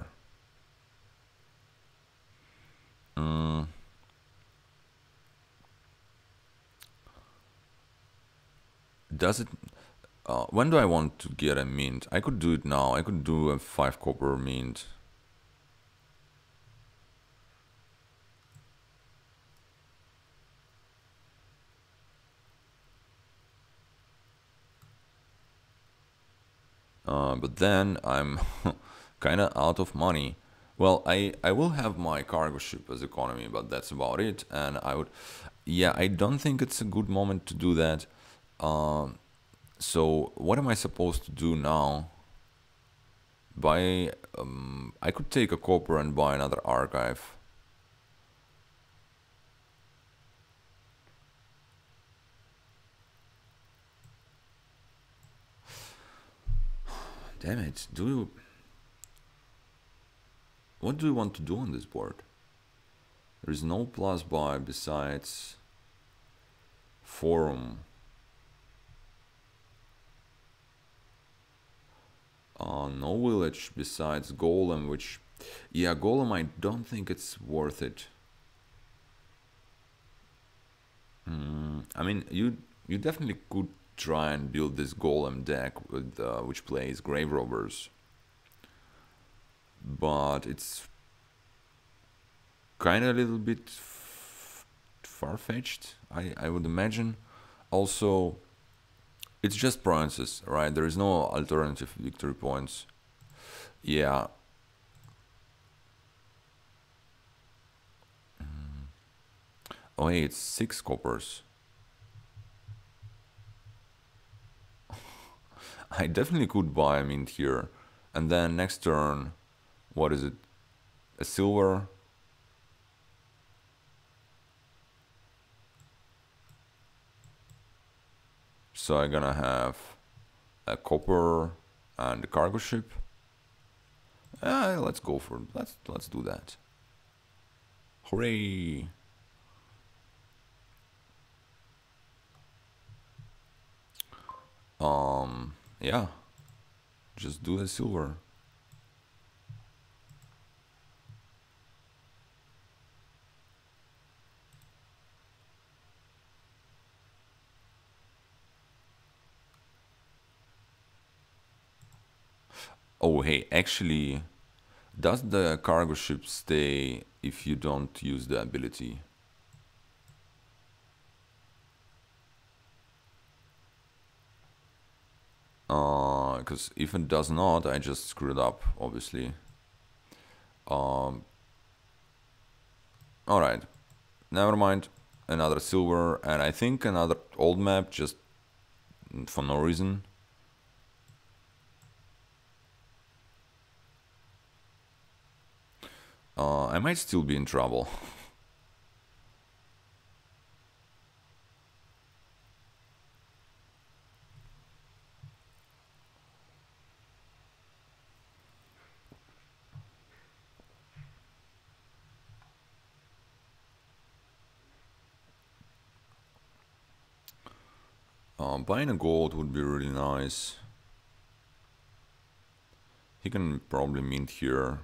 Does it... when do I want to get a mint? I could do it now. I could do a 5 copper mint. But then I'm kind of out of money. Well, I will have my cargo ship as economy, but that's about it. And I would... yeah, I don't think it's a good moment to do that. So what am I supposed to do now? Buy... I could take a copper and buy another archive. Damn it, do you... what do you want to do on this board? There is no plus buy besides Forum. No village besides Golem, which... yeah, Golem, I don't think it's worth it. I mean, you definitely could try and build this Golem deck with which plays Grave Robbers, but it's kind of a little bit far-fetched, I would imagine. Also, it's just provinces, right? There is no alternative victory points. Yeah. Oh, hey, it's 6 coppers. I definitely could buy a mint here. And then next turn, what is it? A silver? So I'm gonna have a copper and a cargo ship. Let's go for it. Let's do that. Hooray! Yeah. Just do the silver. Oh, hey, actually, does the cargo ship stay if you don't use the ability? Because if it does not, I just screwed up, obviously. Um, Alright, never mind. Another silver, and I think another old map just for no reason. I might still be in trouble. Buying a gold would be really nice. He can probably mint here.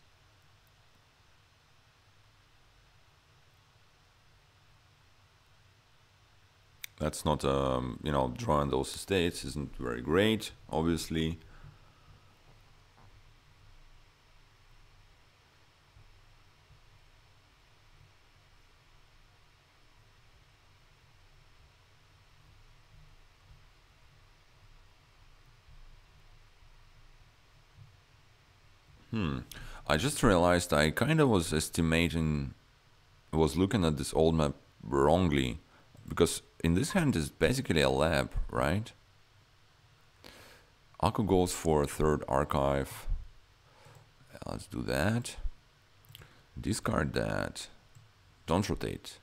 That's not, you know, drawing those estates isn't very great, obviously. I just realized I kind of was was looking at this old map wrongly, because in this hand is basically a lab, right? Akku goes for a third archive. Let's do that. Discard that. Don't rotate.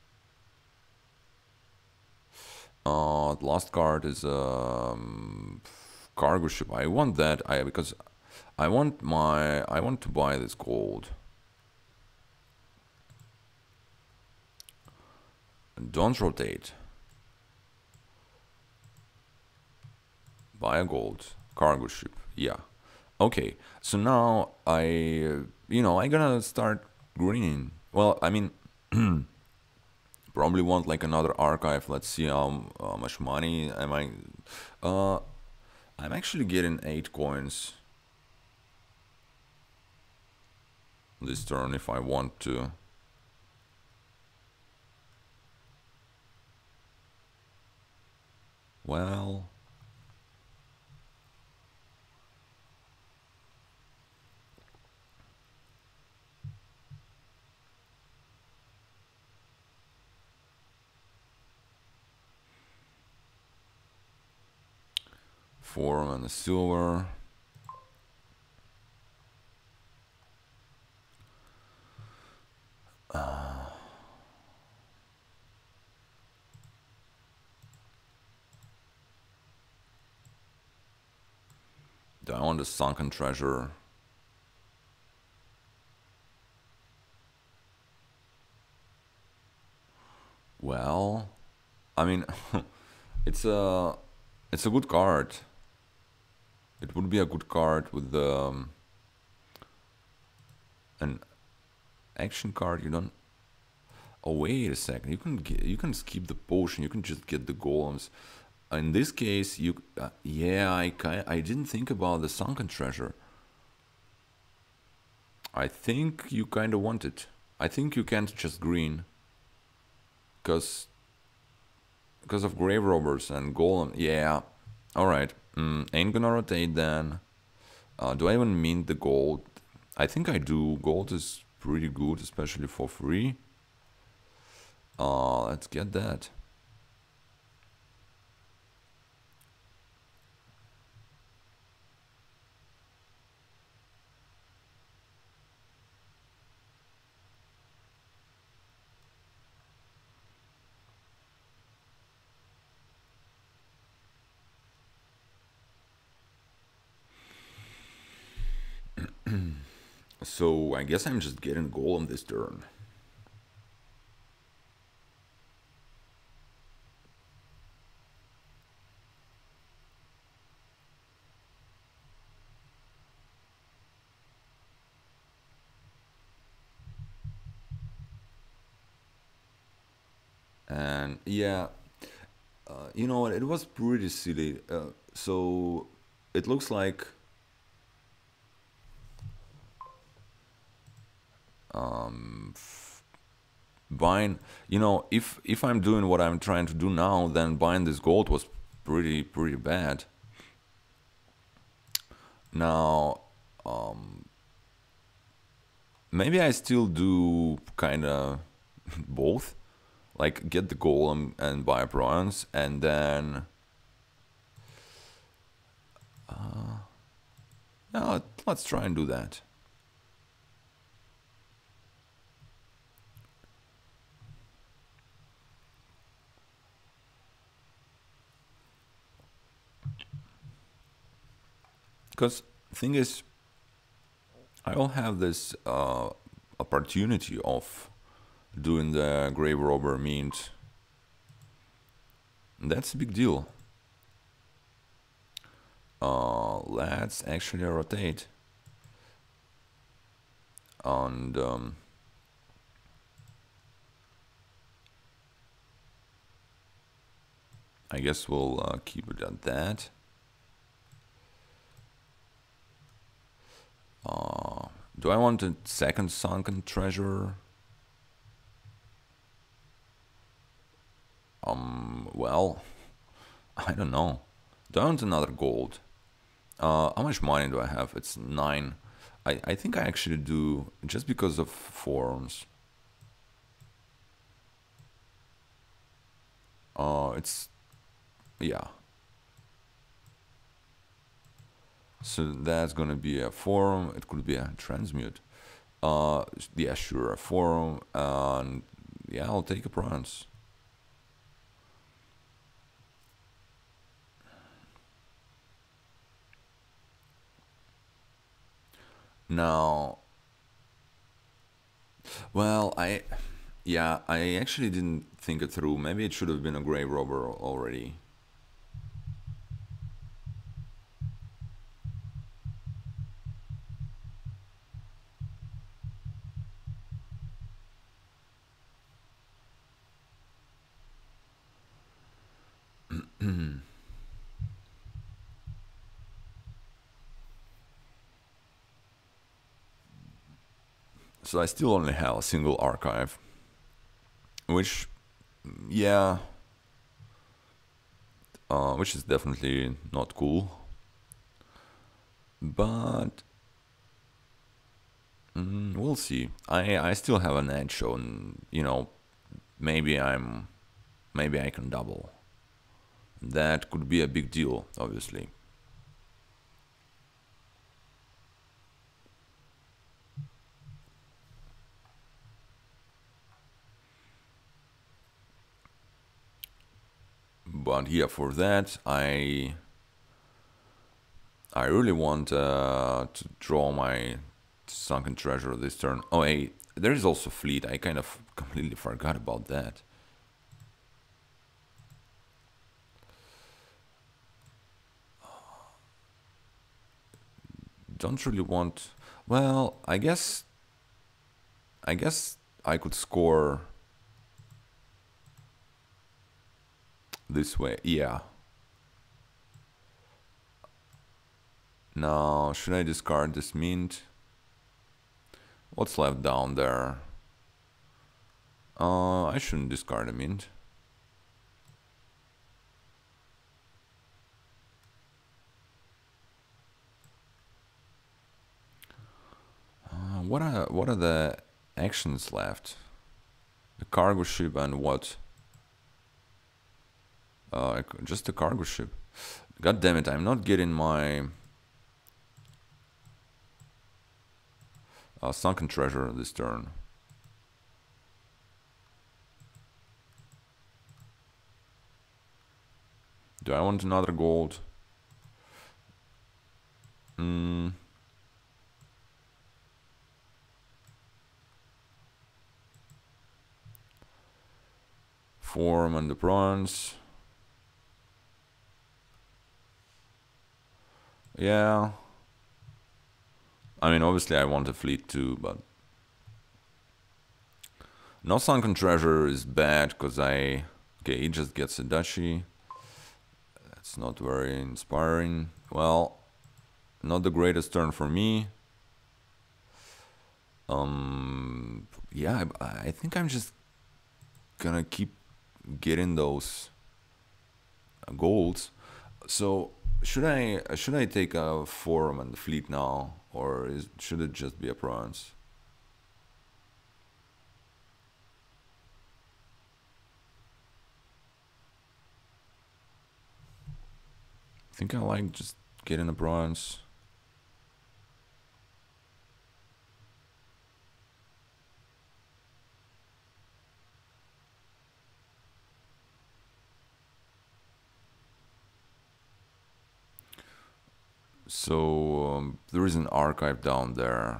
The last card is cargo ship. I want that. Because I want to buy this gold. Don't rotate. Buy a gold cargo ship. Yeah. Okay. So now I gonna start greening. Well, I mean, probably want like another archive. Let's see how much money am I. I'm actually getting 8 coins this turn if I want to. Well, four and a silver. Do I want the sunken treasure? Well, I mean, it's a good card. It would be a good card with an action card. You don't. Oh wait a second. You can skip the potion. You can just get the golems. In this case, yeah, I didn't think about the sunken treasure. I think you kind of want it. I think you can't just green, because of grave robbers and golem. Yeah, all right. Ain't gonna rotate then. Do I even mint the gold? I think I do. Gold is pretty good, especially for free. Let's get that. So I guess I'm just getting golem this turn. And yeah, you know what? It was pretty silly. So it looks like Buying, if I'm doing what I'm trying to do now, then buying this gold was pretty bad. Now, maybe I still do kind of both, like get the golem and buy bronze, and then let's try and do that. Because thing is, I will have this opportunity of doing the grave robber mint. That's a big deal. Let's actually rotate. And I guess we'll keep it at that. Do I want a second sunken treasure? Well, I don't know. Do I want another gold? How much money do I have? It's 9. I think I actually do, just because of forums. Yeah. So that's gonna be a forum. It could be a transmute. Yeah, sure, a forum, and yeah, I'll take a bronze. Now, well, I actually didn't think it through. Maybe it should have been a grave robber already. So I still only have a single archive, which, yeah, which is definitely not cool. But we'll see. I still have an edge on, maybe I can double. That could be a big deal, obviously. But yeah, for that I really want to draw my sunken treasure this turn. Oh, hey, there is also fleet. I kind of completely forgot about that. Don't really want. Well, I guess I could score this way. Yeah. Now, should I discard this mint? What's left down there? I shouldn't discard a mint. What are the actions left? The cargo ship and what? Just a cargo ship. God damn it! I'm not getting my sunken treasure this turn. Do I want another gold? Form and the bronze. Yeah. I mean, obviously I want a fleet too, but no sunken treasure is bad because okay, he just gets a duchy. That's not very inspiring. Well, not the greatest turn for me. Yeah, I think I'm just gonna keep getting those golds. So should I take a forum and fleet now, or should it just be a bronze? I think I like just getting a bronze. So there is an archive down there.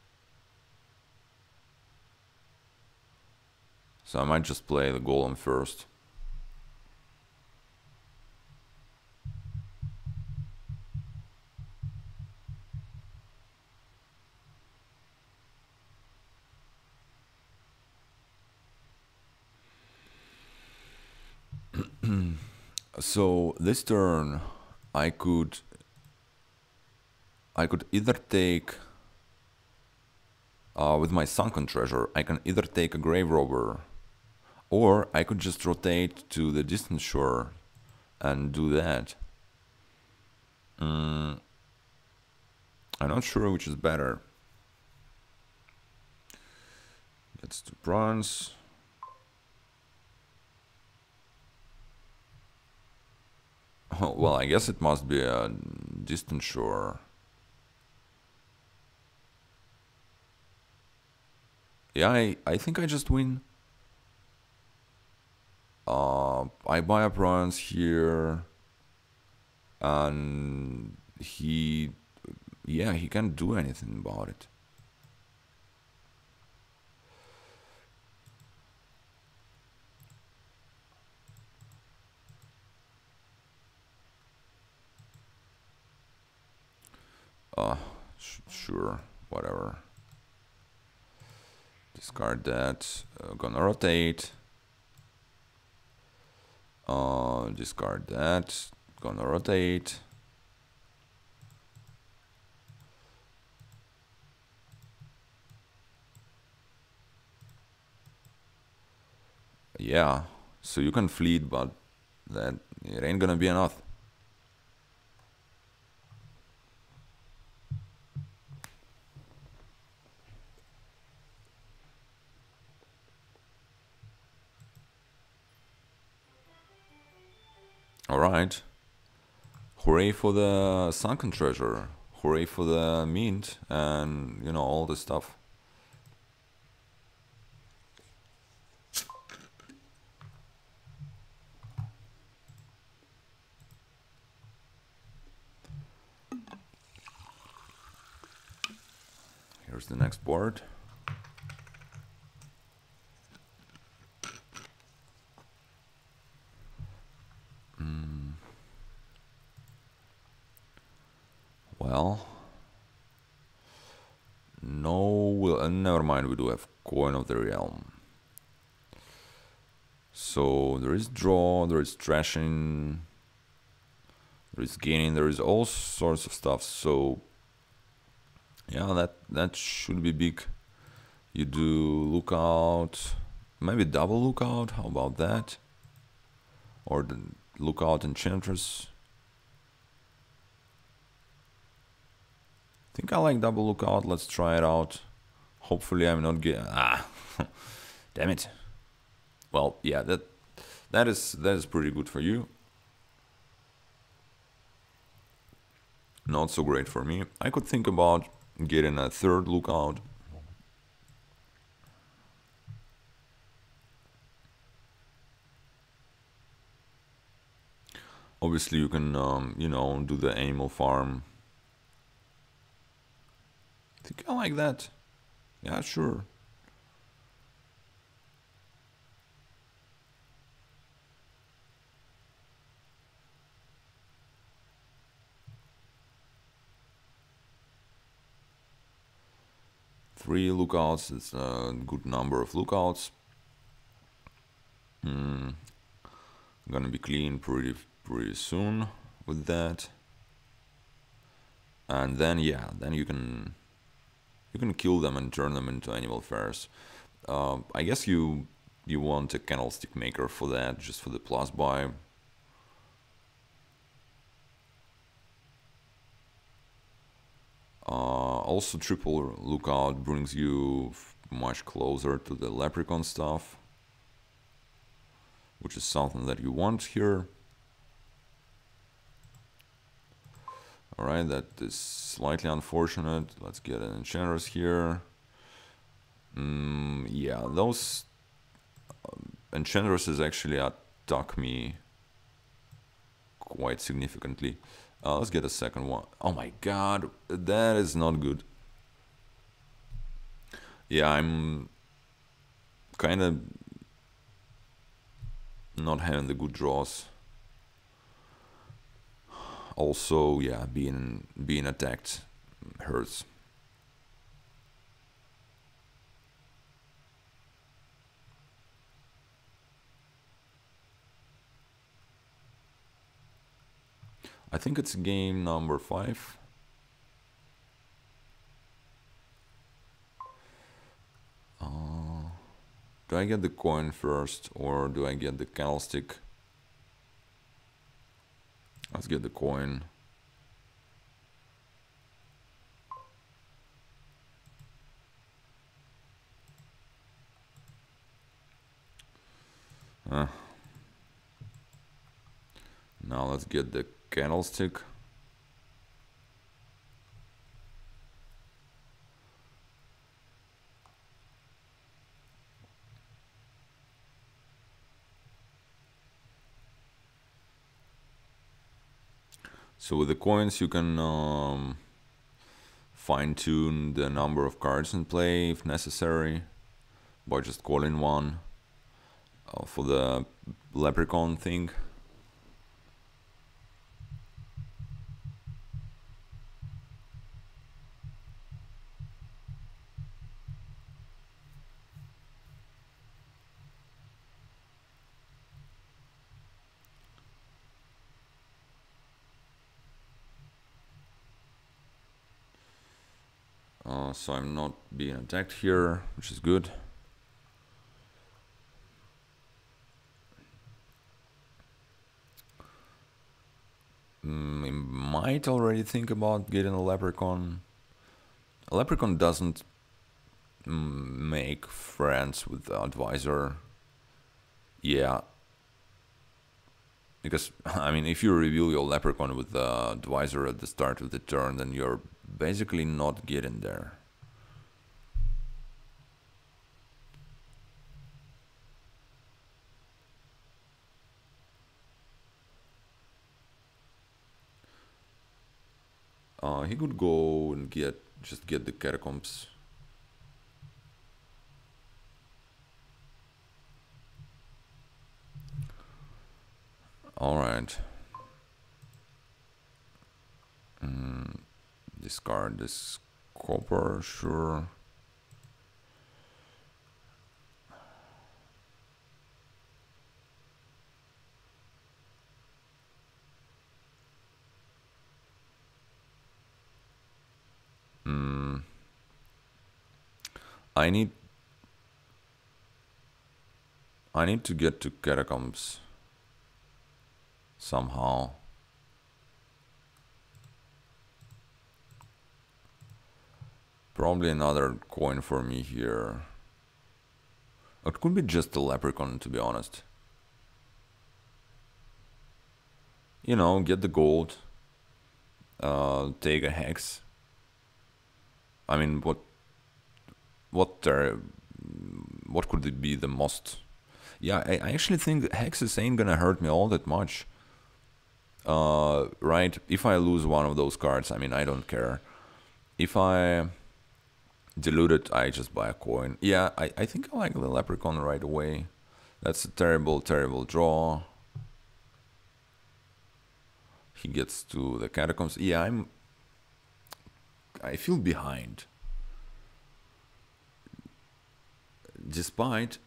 So I might just play the golem first. So this turn I could either take with my sunken treasure, I can either take a grave robber, or I could just rotate to the distant shore and do that. I'm not sure which is better. Let's do bronze. Oh, well, I guess it must be a distant shore. Yeah, I think I just win. I buy a bronze here, and he can't do anything about it. Sure, whatever. Discard that. Gonna rotate. Discard that. Gonna rotate. Yeah, so you can fleet, but that it ain't gonna be enough. Alright. Hooray for the sunken treasure. Hooray for the mint and, you know, all the stuff. Here's the next board. Well, no, never mind. We do have Coin of the Realm. So there is draw, there is trashing, there is gaining, there is all sorts of stuff. So yeah, that should be big. You do lookout, maybe double lookout. How about that? Or the lookout enchantress. I think I like double lookout. Let's try it out. Hopefully I'm not getting damn it. Well, yeah, that is pretty good for you. Not so great for me. I could think about getting a third lookout. Obviously you can you know, do the animal farm. I think I like that. Yeah, sure. Three lookouts, it's a good number of lookouts. Gonna be clean pretty soon with that. And then yeah, then you can You can kill them and turn them into animal fairs. I guess you want a candlestick maker for that, just for the plus buy. Also, triple lookout brings you much closer to the leprechaun stuff, which is something that you want here. Alright, that is slightly unfortunate. Let's get an enchantress here. Yeah, those enchantresses actually attack me quite significantly. Let's get a second one. Oh my god, that is not good. Yeah, I'm kind of not having the good draws. Also, yeah, being attacked hurts. I think it's game number 5. Do I get the coin first or do I get the candlestick? Let's get the coin. Now let's get the candlestick. So with the coins you can fine-tune the number of cards in play if necessary by just calling one for the leprechaun thing. So I'm not being attacked here, which is good. I might already think about getting a leprechaun. A leprechaun doesn't make friends with the advisor. Yeah. Because, I mean, if you reveal your leprechaun with the advisor at the start of the turn, then you're basically not getting there. He could go and just get the catacombs. Alright. Discard this copper, sure. I need to get to catacombs somehow. Probably another coin for me here. It could be just a leprechaun, to be honest. You know, get the gold. Take a hex. I mean, what could it be the most? Yeah, I actually think hexes ain't gonna hurt me all that much. Right? If I lose one of those cards, I mean, I don't care. If I dilute it, I just buy a coin. Yeah, I think I like the leprechaun right away. That's a terrible, terrible draw. He gets to the catacombs. Yeah, I feel behind. Despite,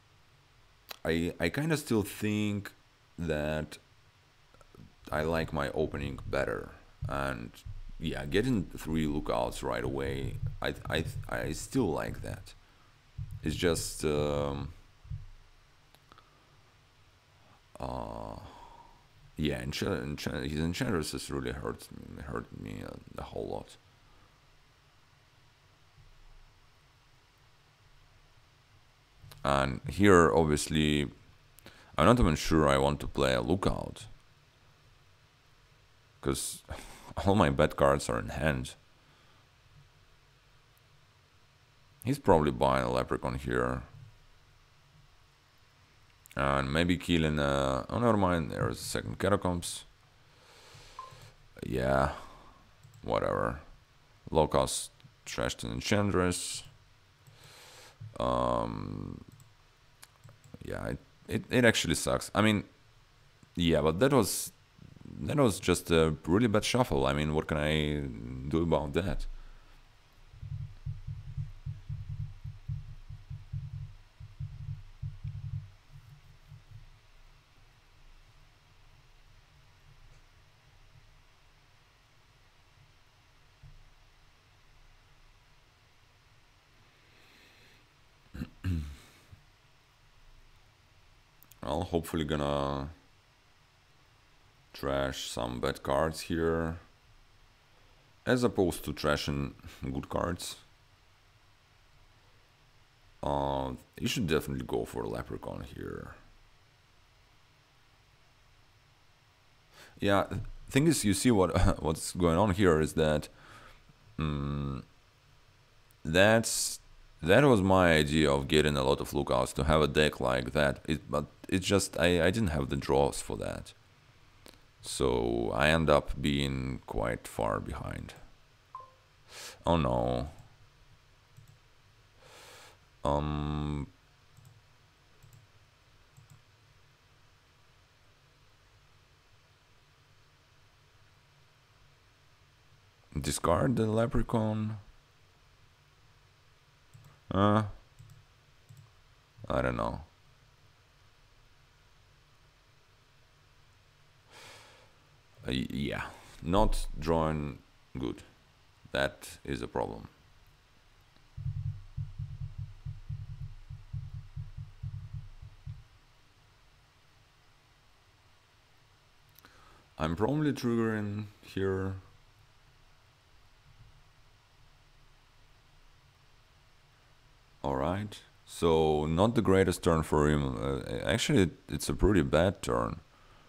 I kind of still think that I like my opening better. And yeah, getting 3 lookouts right away, I still like that. It's just yeah, his enchantresses really hurt me a whole lot. And here, obviously, I'm not even sure I want to play a lookout, because all my bad cards are in hand. He's probably buying a Leprechaun here. And maybe killing oh, never mind, there's a second Catacombs. Yeah, whatever. Low cost trashed an Enchantress. Yeah, it actually sucks. I mean, yeah, but that was just a really bad shuffle. I mean, what can I do about that? Well, hopefully gonna trash some bad cards here, as opposed to trashing good cards. You should definitely go for Leprechaun here. Yeah, thing is, you see what's going on here is that that was my idea of getting a lot of lookouts, to have a deck like that. But it's just I didn't have the draws for that, so I end up being quite far behind. Oh no. Discard the Leprechaun. I don't know. Yeah, not drawing good. That is a problem. I'm probably triggering here. Alright, so not the greatest turn for him. Actually, it's a pretty bad turn.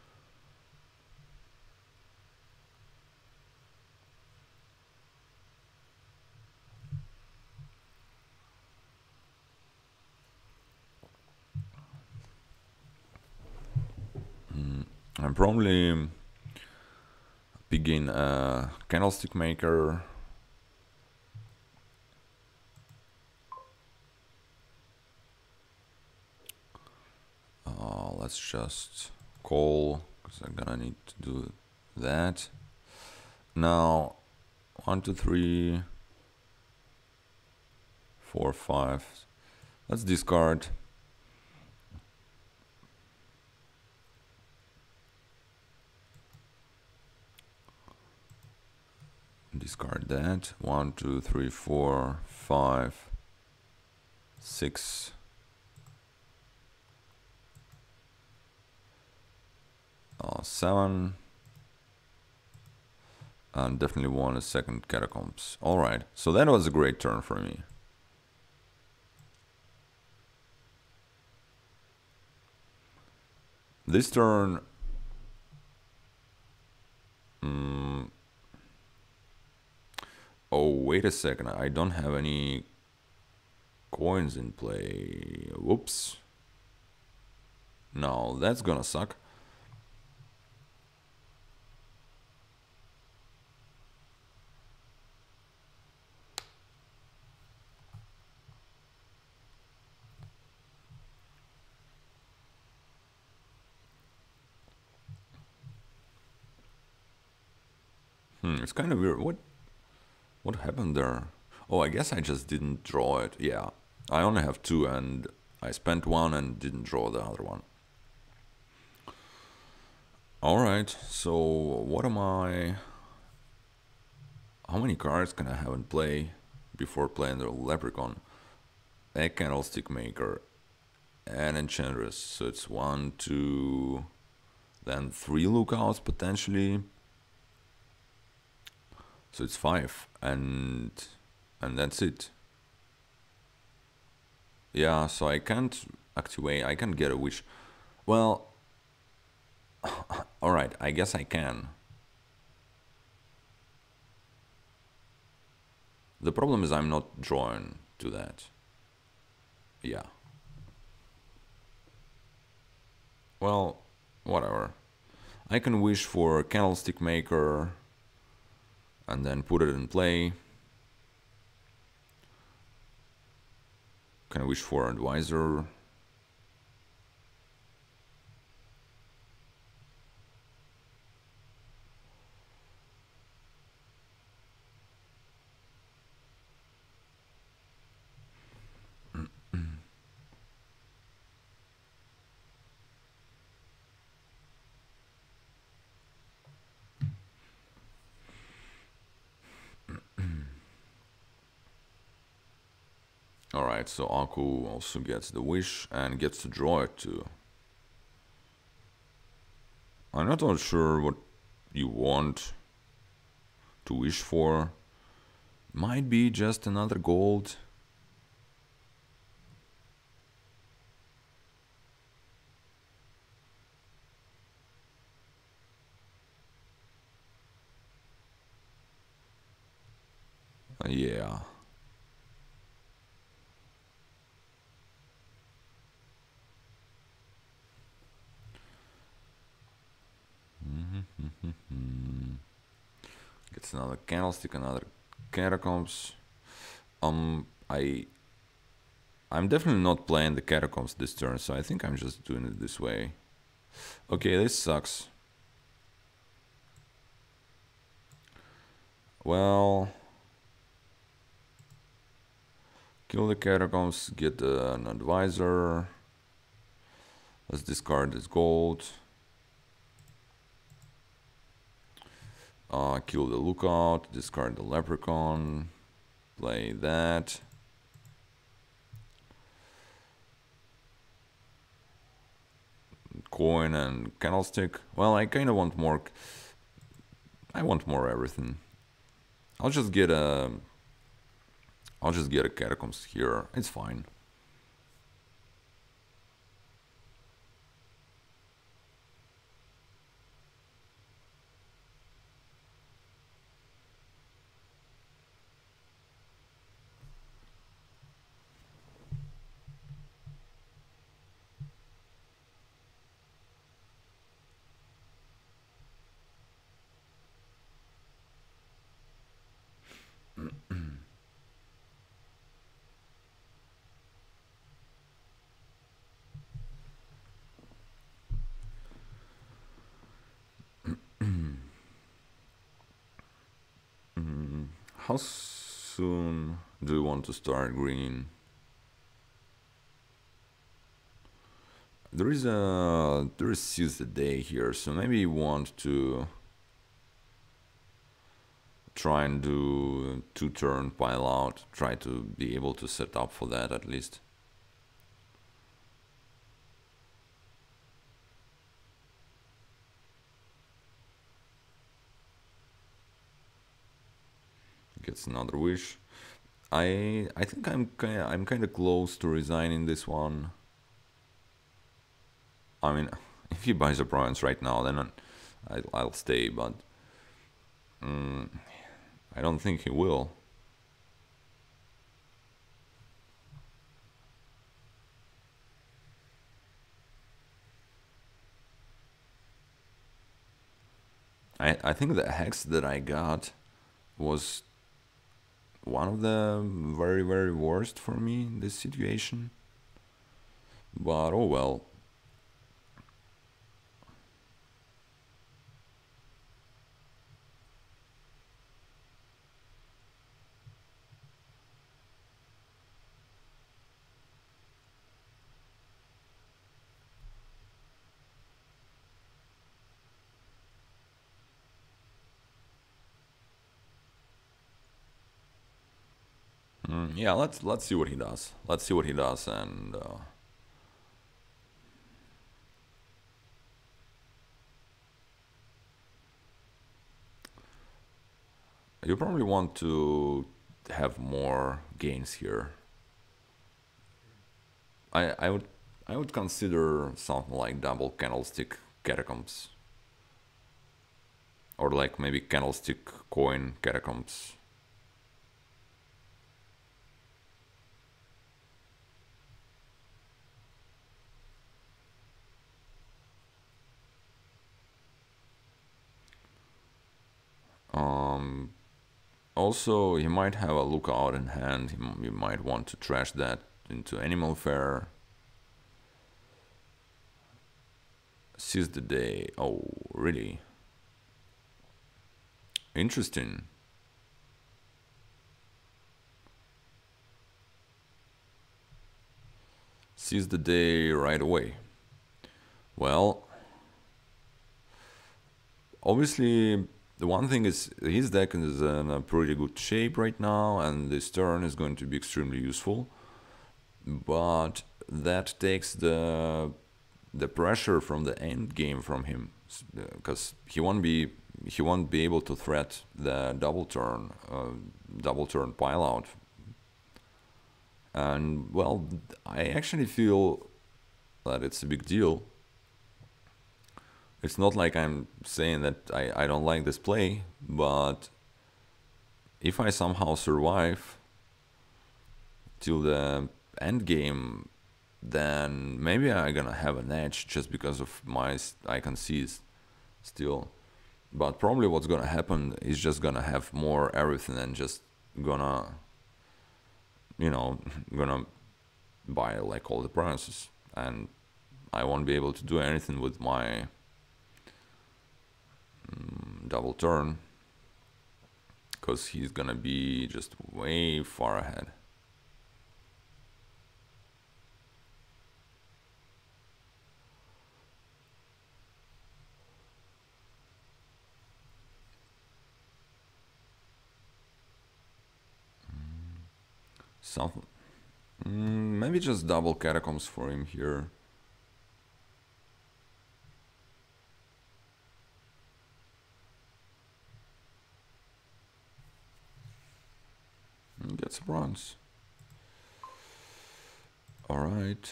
I'm probably begin a Candlestick Maker. Let's just call, because I'm gonna need to do that. Now, 1, 2, 3, 4, 5. Let's discard. Discard that. 1, 2, 3, 4, 5, 6. Seven. And definitely want a second Catacombs. Alright, so that was a great turn for me. This turn... Oh, wait a second, I don't have any coins in play. Whoops. No, that's gonna suck. It's kind of weird. What happened there? Oh, I guess I just didn't draw it. Yeah, I only have 2 and I spent 1 and didn't draw the other one. Alright, so what am I... How many cards can I have in play before playing the Leprechaun? A Candlestick Maker, an Enchantress. So it's 1, 2, then 3 lookouts potentially. So it's 5, and that's it. Yeah, so I can't activate. I can't get a wish. Well, all right. I guess I can. The problem is I'm not drawn to that. Yeah. Well, whatever. I can wish for Candlestick Maker and then put it in play. Can I wish for Advisor? Alright, so Aku also gets the wish and gets to draw it too. I'm not all sure what you want to wish for. Might be just another gold. Yeah. Gets another Candlestick, another Catacombs. I'm definitely not playing the Catacombs this turn, so I think I'm just doing it this way. Okay, this sucks. Well, kill the Catacombs, get an Advisor. Let's discard this gold. Kill the Lookout, discard the Leprechaun, play that. Coin and Candlestick. Well, I kind of want more. I want more everything. I'll just get a Catacombs here. It's fine. How soon do you want to start green? There is Seize the Day here, so maybe you want to try and do 2-turn pile out. Try to be able to set up for that at least. Gets another wish. I think I'm kind of close to resigning this one. I mean, if he buys a province right now, then I'll stay, but I don't think he will. I think the hex that I got was one of the very, very worst for me in this situation. But oh well. Yeah, let's see what he does. Let's see what he does, and you probably want to have more gains here. I would consider something like double candlestick catacombs, or like maybe candlestick coin catacombs. Um, Also, he might have a lookout in hand. You might want to trash that into Animal Fair. Seize the day. Oh, really? Interesting. Seize the day right away. Well, obviously, the one thing is his deck is in a pretty good shape right now, and this turn is going to be extremely useful. But that takes the pressure from the end game from him, because he won't be able to threat the double turn pile out. And well, I actually feel that it's a big deal. It's not like I'm saying that I don't like this play, but if I somehow survive till the end game, then maybe I'm gonna have an edge just because of my icon Cs still. But probably what's gonna happen is just gonna have more everything and just gonna, you know, gonna buy like all the promises, and I won't be able to do anything with my double turn because he's gonna be just way far ahead. Some maybe just double catacombs for him here. Gets a bronze. All right.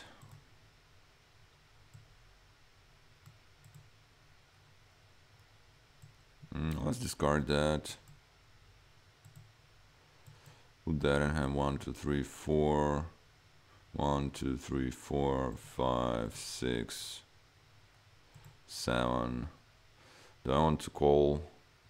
Let's discard that. Put that in hand. 1, 2, 3, 4. 1, 2, 3, 4, 5, 6, 7. Do I want to call?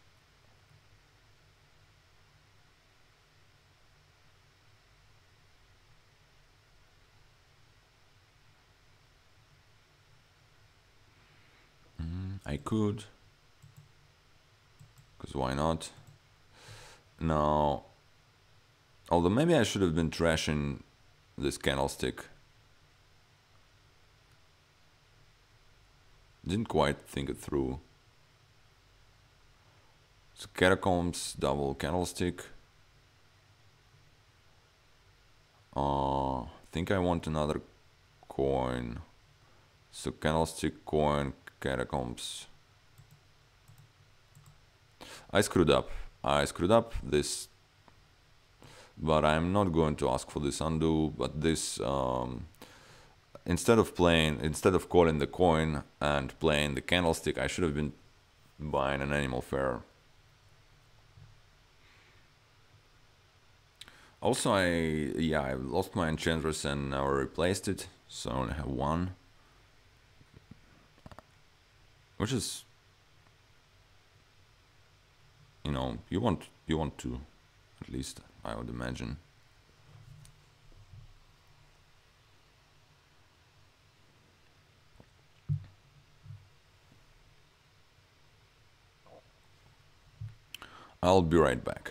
I could. Because why not? Now, although maybe I should have been trashing this candlestick. Didn't quite think it through. So catacombs, double candlestick. Think I want another coin. So candlestick, coin, catacombs. I screwed up. I screwed up this, but I'm not going to ask for this undo. But this, instead of calling the coin and playing the candlestick, I should have been buying an Animal Fair. Also, I lost my Enchantress and now replaced it, so I only have one, which is, you want to, at least I would imagine. I'll be right back.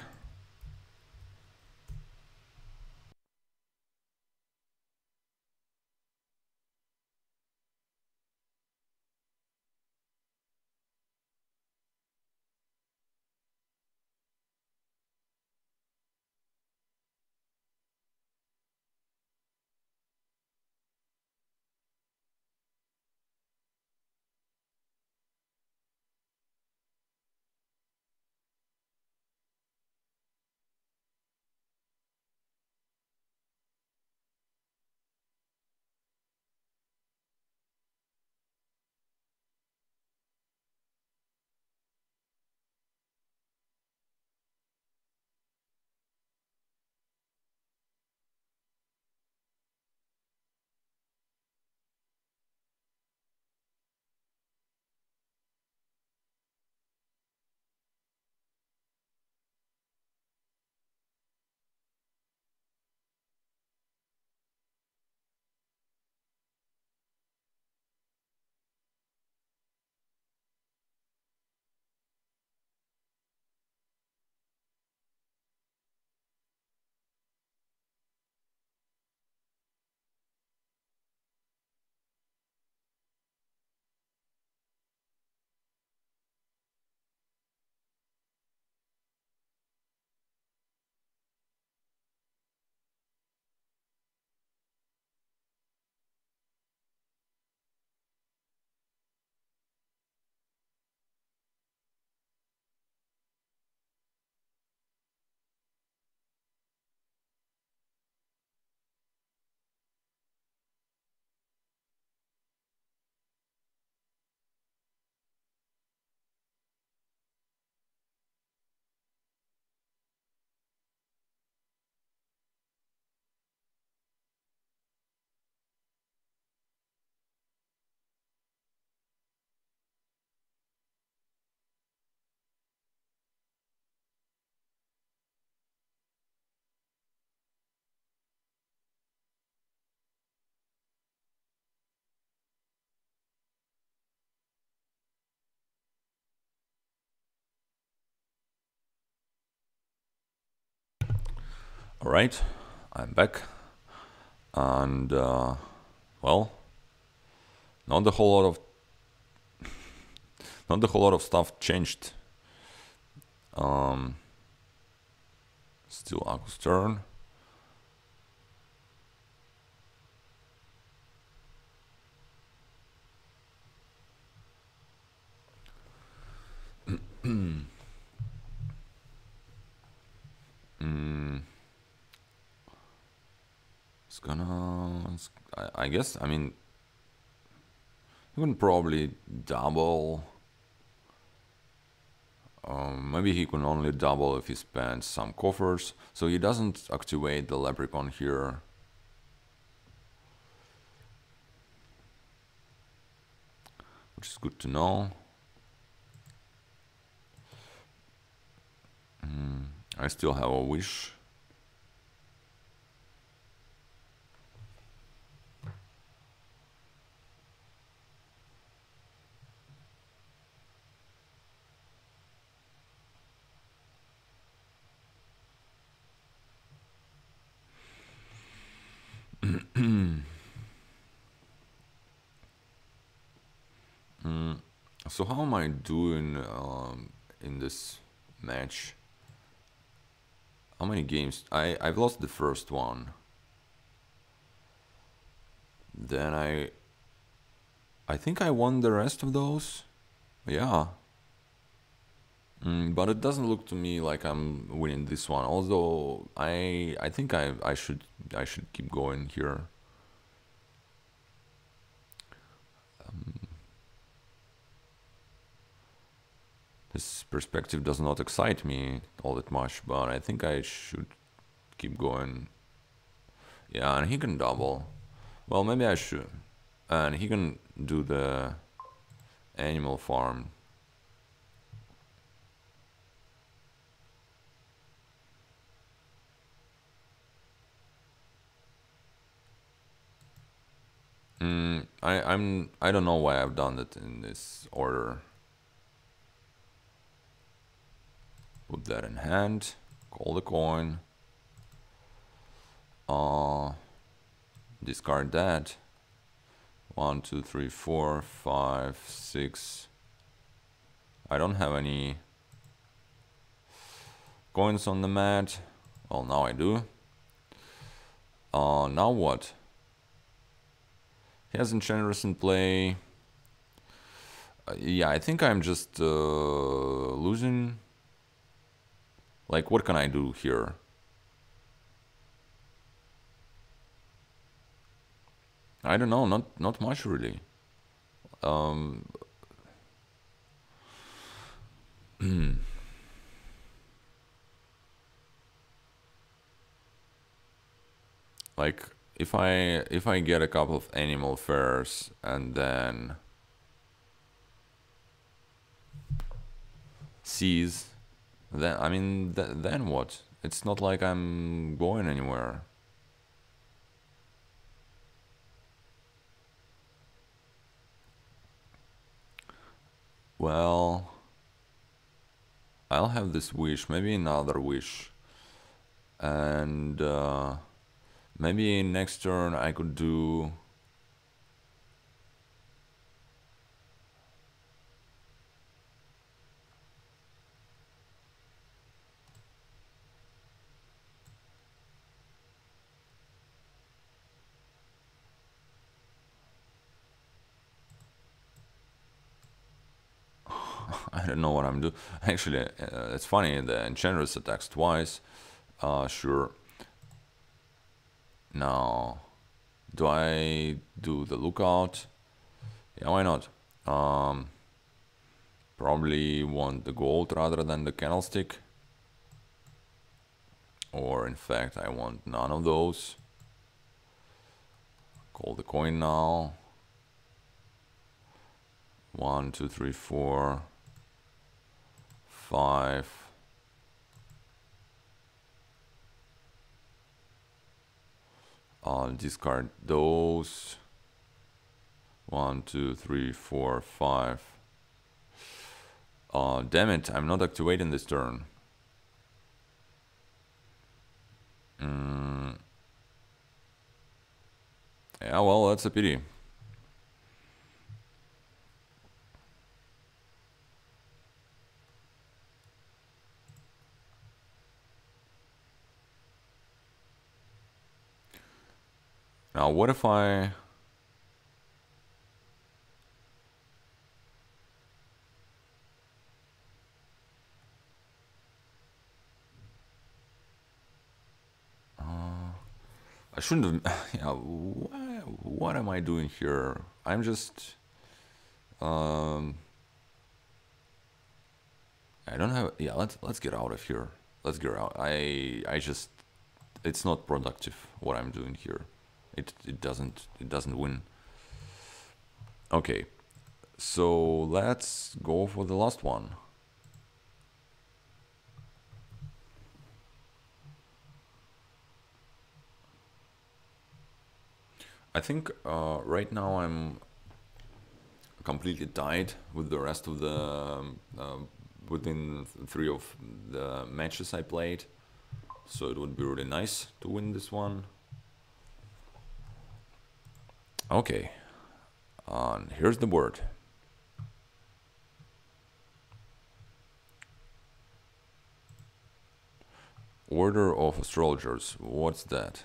Alright, I'm back. And, well, not a whole lot of not a whole lot of stuff changed. Still Aku's turn. It's gonna... I guess, I mean, you can probably double. Maybe he can only double if he spends some coffers. So he doesn't activate the Leprechaun here. Which is good to know. I still have a wish. So how am I doing in this match? How many games? I've lost the first one. Then I think I won the rest of those. Yeah. But it doesn't look to me like I'm winning this one. Although I think I should keep going here. This perspective does not excite me all that much, but I think I should keep going. Yeah, and he can double. Well, maybe I should. And he can do the animal farm. I don't know why I've done it in this order. Put that in hand. Call the coin. Discard that. 1, 2, 3, 4, 5, 6. I don't have any coins on the mat. Well, now I do. Now what? He has Enchantress in play. Yeah, I think I'm just losing. Like, what can I do here? I don't know, not much really. Like, if I get a couple of animal fairs and then seize, then I mean then what? It's not like I'm going anywhere. Well, I'll have this wish, maybe another wish, and maybe next turn I could do... I don't know what I'm doing. Actually, it's funny, the Enchantress attacks twice. Sure. Now, do I do the lookout? Yeah, why not? Probably want the gold rather than the candlestick. Or in fact, I want none of those. Call the coin now. 1, 2, 3, 4, 5. I'll discard those. 1, 2, 3, 4, 5. Damn it, I'm not activating this turn. Mm, yeah, well, that's a pity. Now, what if I... I shouldn't have... Yeah, what am I doing here? I'm just... I don't have... Yeah, let's get out of here. Let's get out. I just... It's not productive what I'm doing here. It doesn't win. Okay, so let's go for the last one. I think right now I'm completely tied with the rest of the within 3 of the matches I played, so it would be really nice to win this one. Okay, here's the word. Order of astrologers. What's that?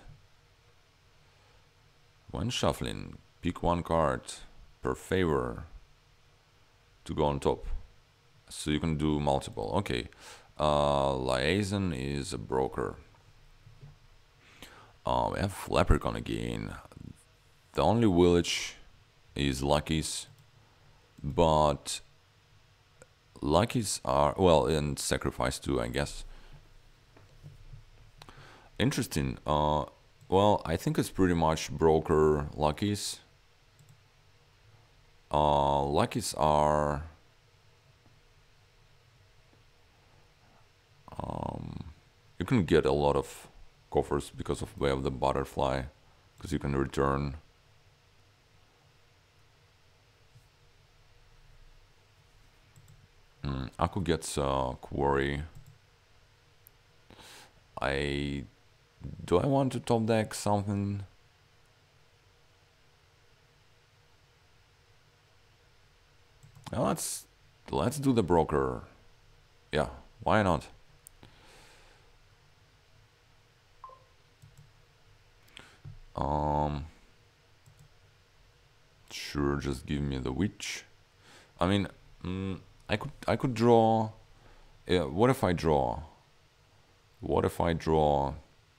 When shuffling, pick one card per favor to go on top. So you can do multiple. Okay. Liaison is a broker. We have Leprechaun again. The only village is Lucky's, but Lucky's are, well, and Sacrifice too, I guess. Interesting. Well, I think it's pretty much broker Lucky's. Lucky's are... you can get a lot of coffers because of Way of the Butterfly, because you can return. Aku gets Quarry. Do I want to top deck something? Now let's do the broker. Yeah, why not? Sure, just give me the witch. I mean, I could draw. Yeah, what if I draw? What if I draw?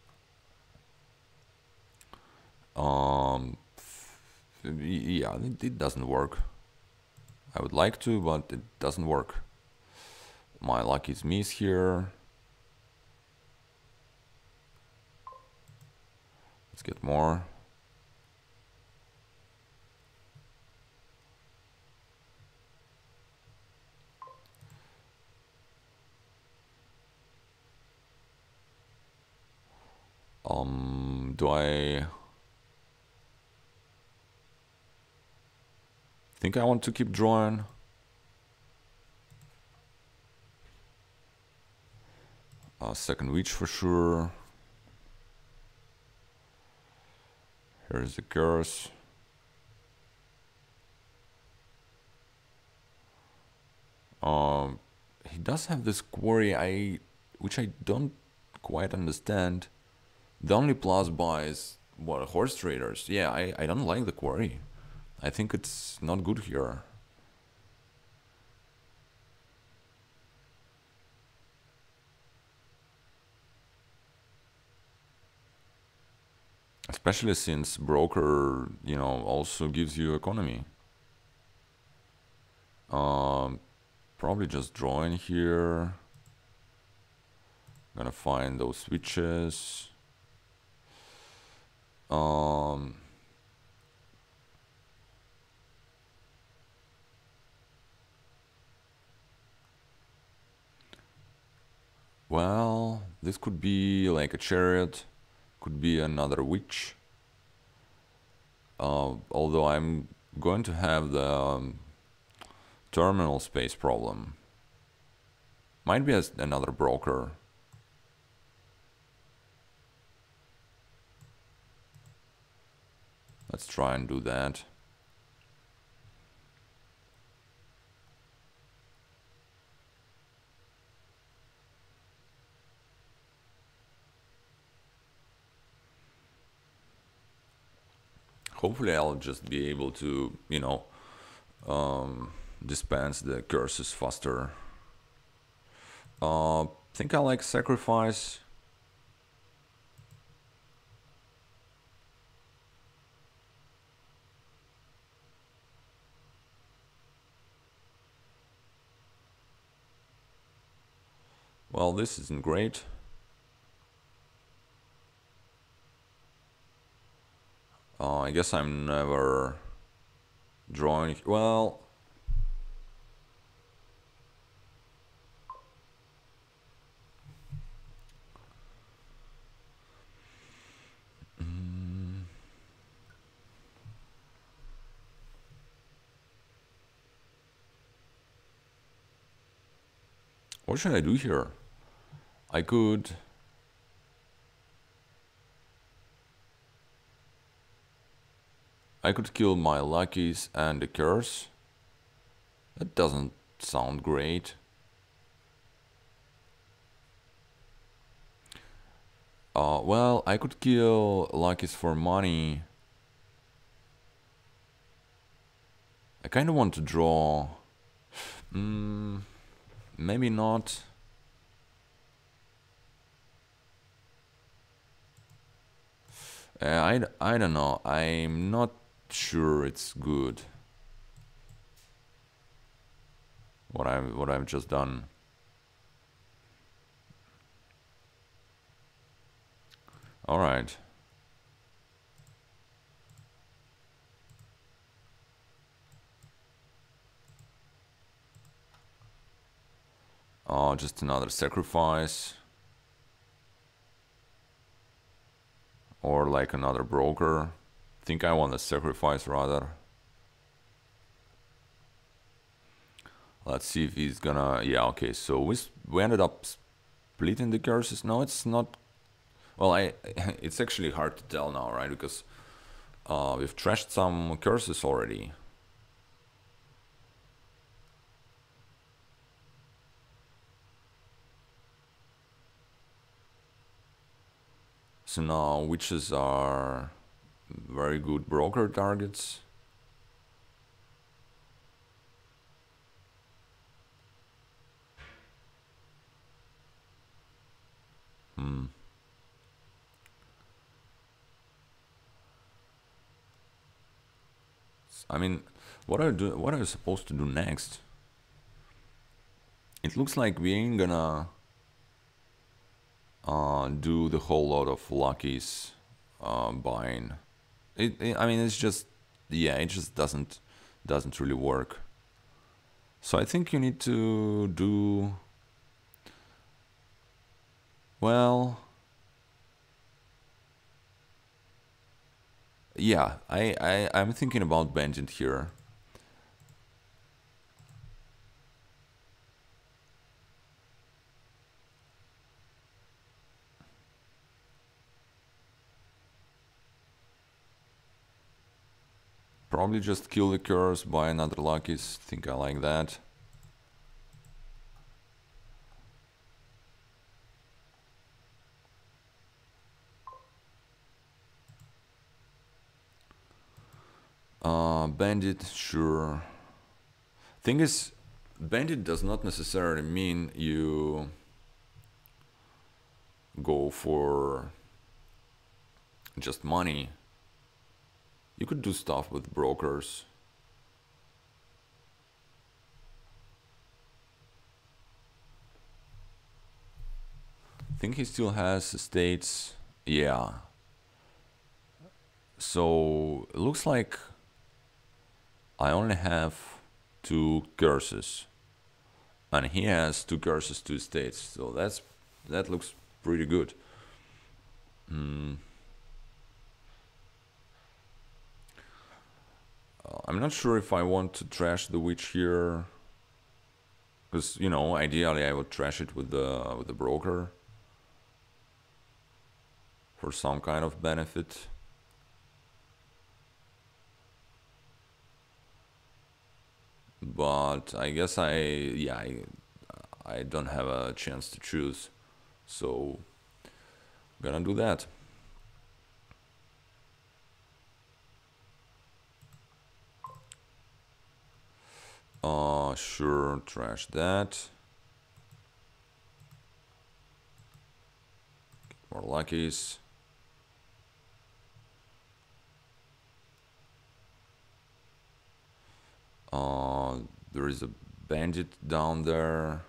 Yeah, it doesn't work. I would like to, but it doesn't work. My luck is miss here. Let's get more. Do I think I want to keep drawing? Second witch for sure. Here's the curse. He does have this quarry, which I don't quite understand. The only plus buy is what, horse traders. Yeah, I don't like the quarry. I think it's not good here. Especially since broker, also gives you economy. Probably just draw in here. Gonna find those switches. Well, this could be like a chariot, could be another witch. Although I'm going to have the terminal space problem. Might be another broker. Let's try and do that. Hopefully I'll just be able to, you know, dispense the curses faster. Think I like sacrifice. Well, this isn't great. I guess I'm never drawing. Well, what should I do here? I could. I could kill my luckies and the curse. That doesn't sound great. Well, I could kill luckies for money. I kind of want to draw. Maybe not. I don't know. I'm not sure it's good. What I've just done. All right. Oh, just another sacrifice. Or like another broker. Think I want a sacrifice rather. Let's see if he's gonna. Yeah, okay. So we ended up splitting the curses. No, it's not. Well, it's actually hard to tell now, right? Because we've trashed some curses already. So now witches are very good broker targets. I mean, what are you supposed to do next? It looks like we ain't gonna do the whole lot of luckies buying. I mean, it's just, yeah, it just doesn't really work. So I think you need to do, well, yeah, I'm thinking about Bandit here. Probably just kill the curse, buy another luckies. Think I like that. Bandit, sure. Thing is, Bandit does not necessarily mean you go for just money. You could do stuff with brokers. I think he still has estates. Yeah. So it looks like I only have 2 curses. And he has 2 curses, 2 estates. So that looks pretty good. I'm not sure if I want to trash the witch here, because, you know, ideally I would trash it with the broker for some kind of benefit. but I guess I don't have a chance to choose, so I'm gonna do that. Sure, trash that. More luckies. There is a bandit down there.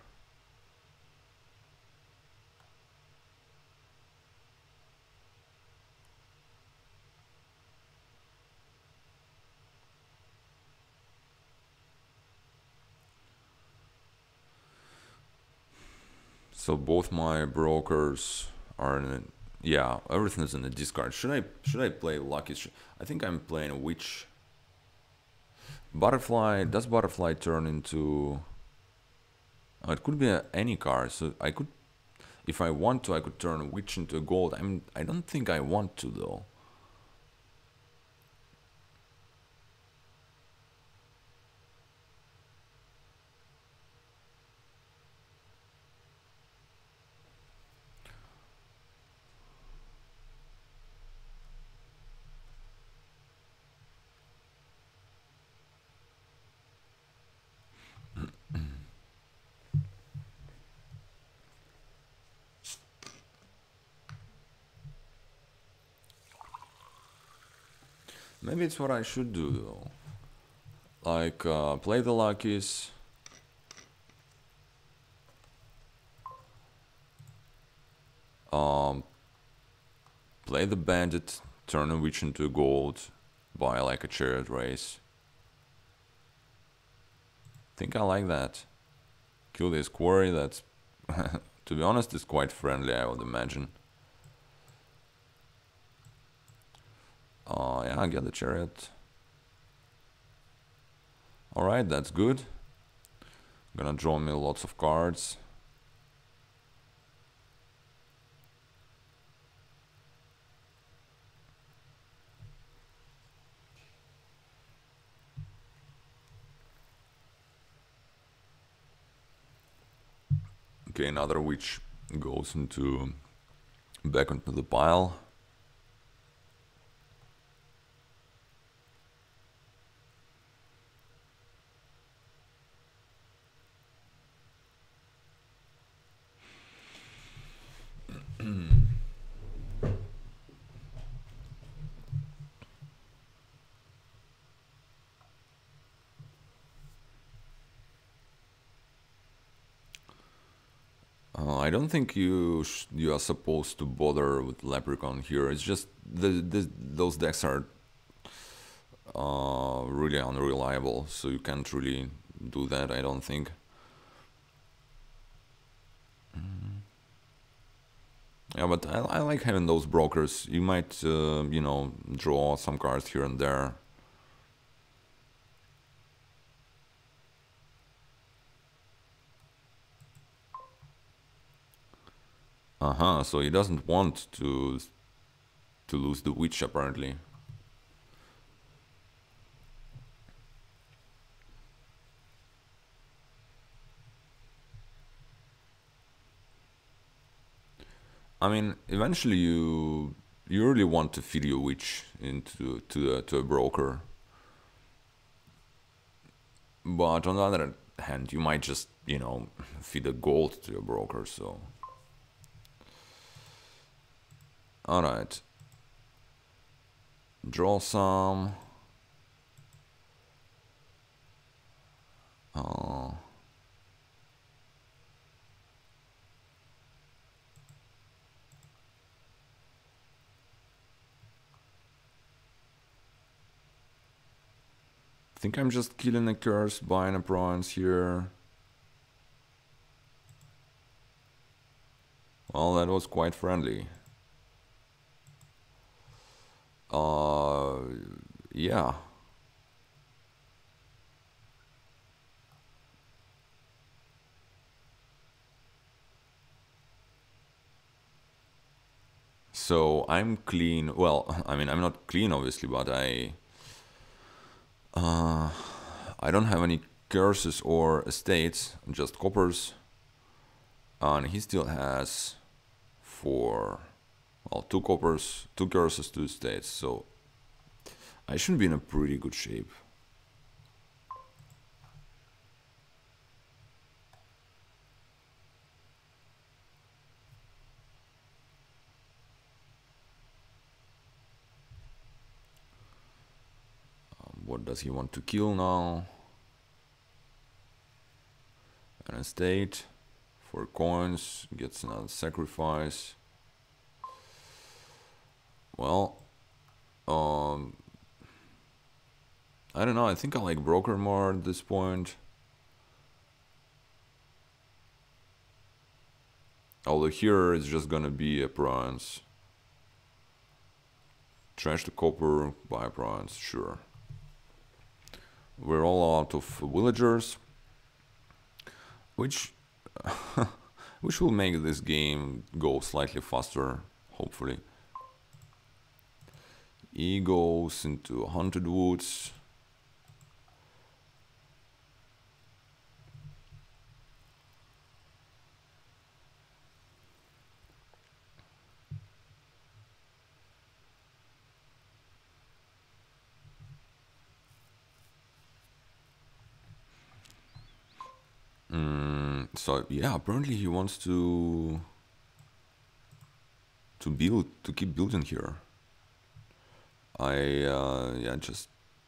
So both my brokers are in. Yeah, everything is in the discard. Should I play lucky? I think I'm playing a witch. Butterfly. Does butterfly turn into? Oh, it could be any card. So I could, if I want to, I could turn a witch into a gold. I don't think I want to though. Maybe it's what I should do though. Like play the luckies. Play the bandit, turn a witch into a gold, buy like a chariot race. Think I like that. Kill this quarry, that's to be honest is quite friendly, I would imagine. Yeah, get the chariot. Alright, that's good. Gonna draw me lots of cards. Okay, another witch goes into back into the pile. I don't think you are supposed to bother with Leprechaun here. It's just those decks are really unreliable, so you can't really do that, I don't think. Yeah, but I like having those brokers. You might, you know, draw some cards here and there. Uh-huh, so he doesn't want to lose the witch, apparently. I mean, eventually you really want to feed your witch into to a broker. But on the other hand, you might just, you know, feed a gold to a broker, so. Alright. Draw some. I think I'm just killing a curse, buying a bronze here. Well, that was quite friendly. Yeah. So I'm clean. Well, I mean, I'm not clean, obviously, but I don't have any curses or estates, just coppers, and he still has 4, well, 2 coppers, 2 curses, 2 estates, so I should be in a pretty good shape. What does he want to kill now? An estate, 4 coins, gets another sacrifice. Well, I don't know, I think I like broker more at this point. Although here it's just gonna be a bronze. Trash the copper, buy a bronze, sure. We're all out of villagers, which which will make this game go slightly faster, hopefully. He goes into Haunted Woods. So yeah, apparently he wants to keep building here. Yeah, just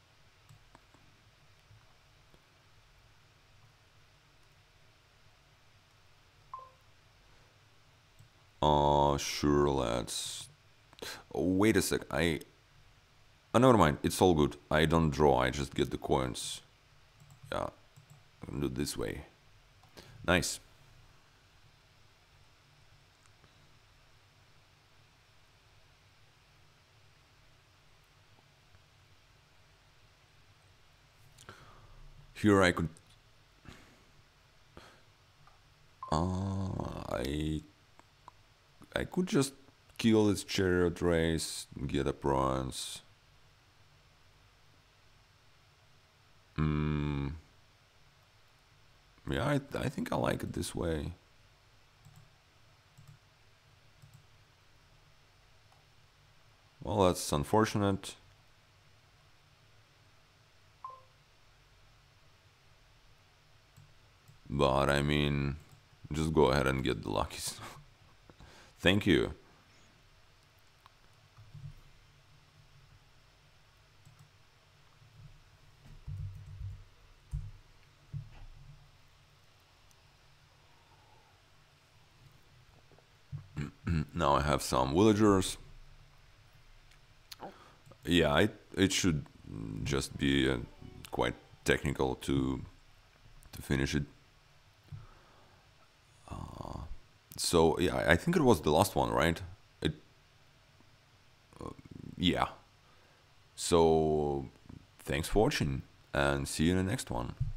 sure, let's wait a sec. Never mind, it's all good. I don't draw, I just get the coins. Yeah, I can do it this way. Nice. Here I could I could just kill its chariot race, get a bronze. Yeah, I think I like it this way. Well, that's unfortunate. But I mean, just go ahead and get the luckies. Thank you. Now I have some villagers. Yeah, it should just be quite technical to finish it. So yeah, I think it was the last one, right? Yeah. So thanks for watching and see you in the next one.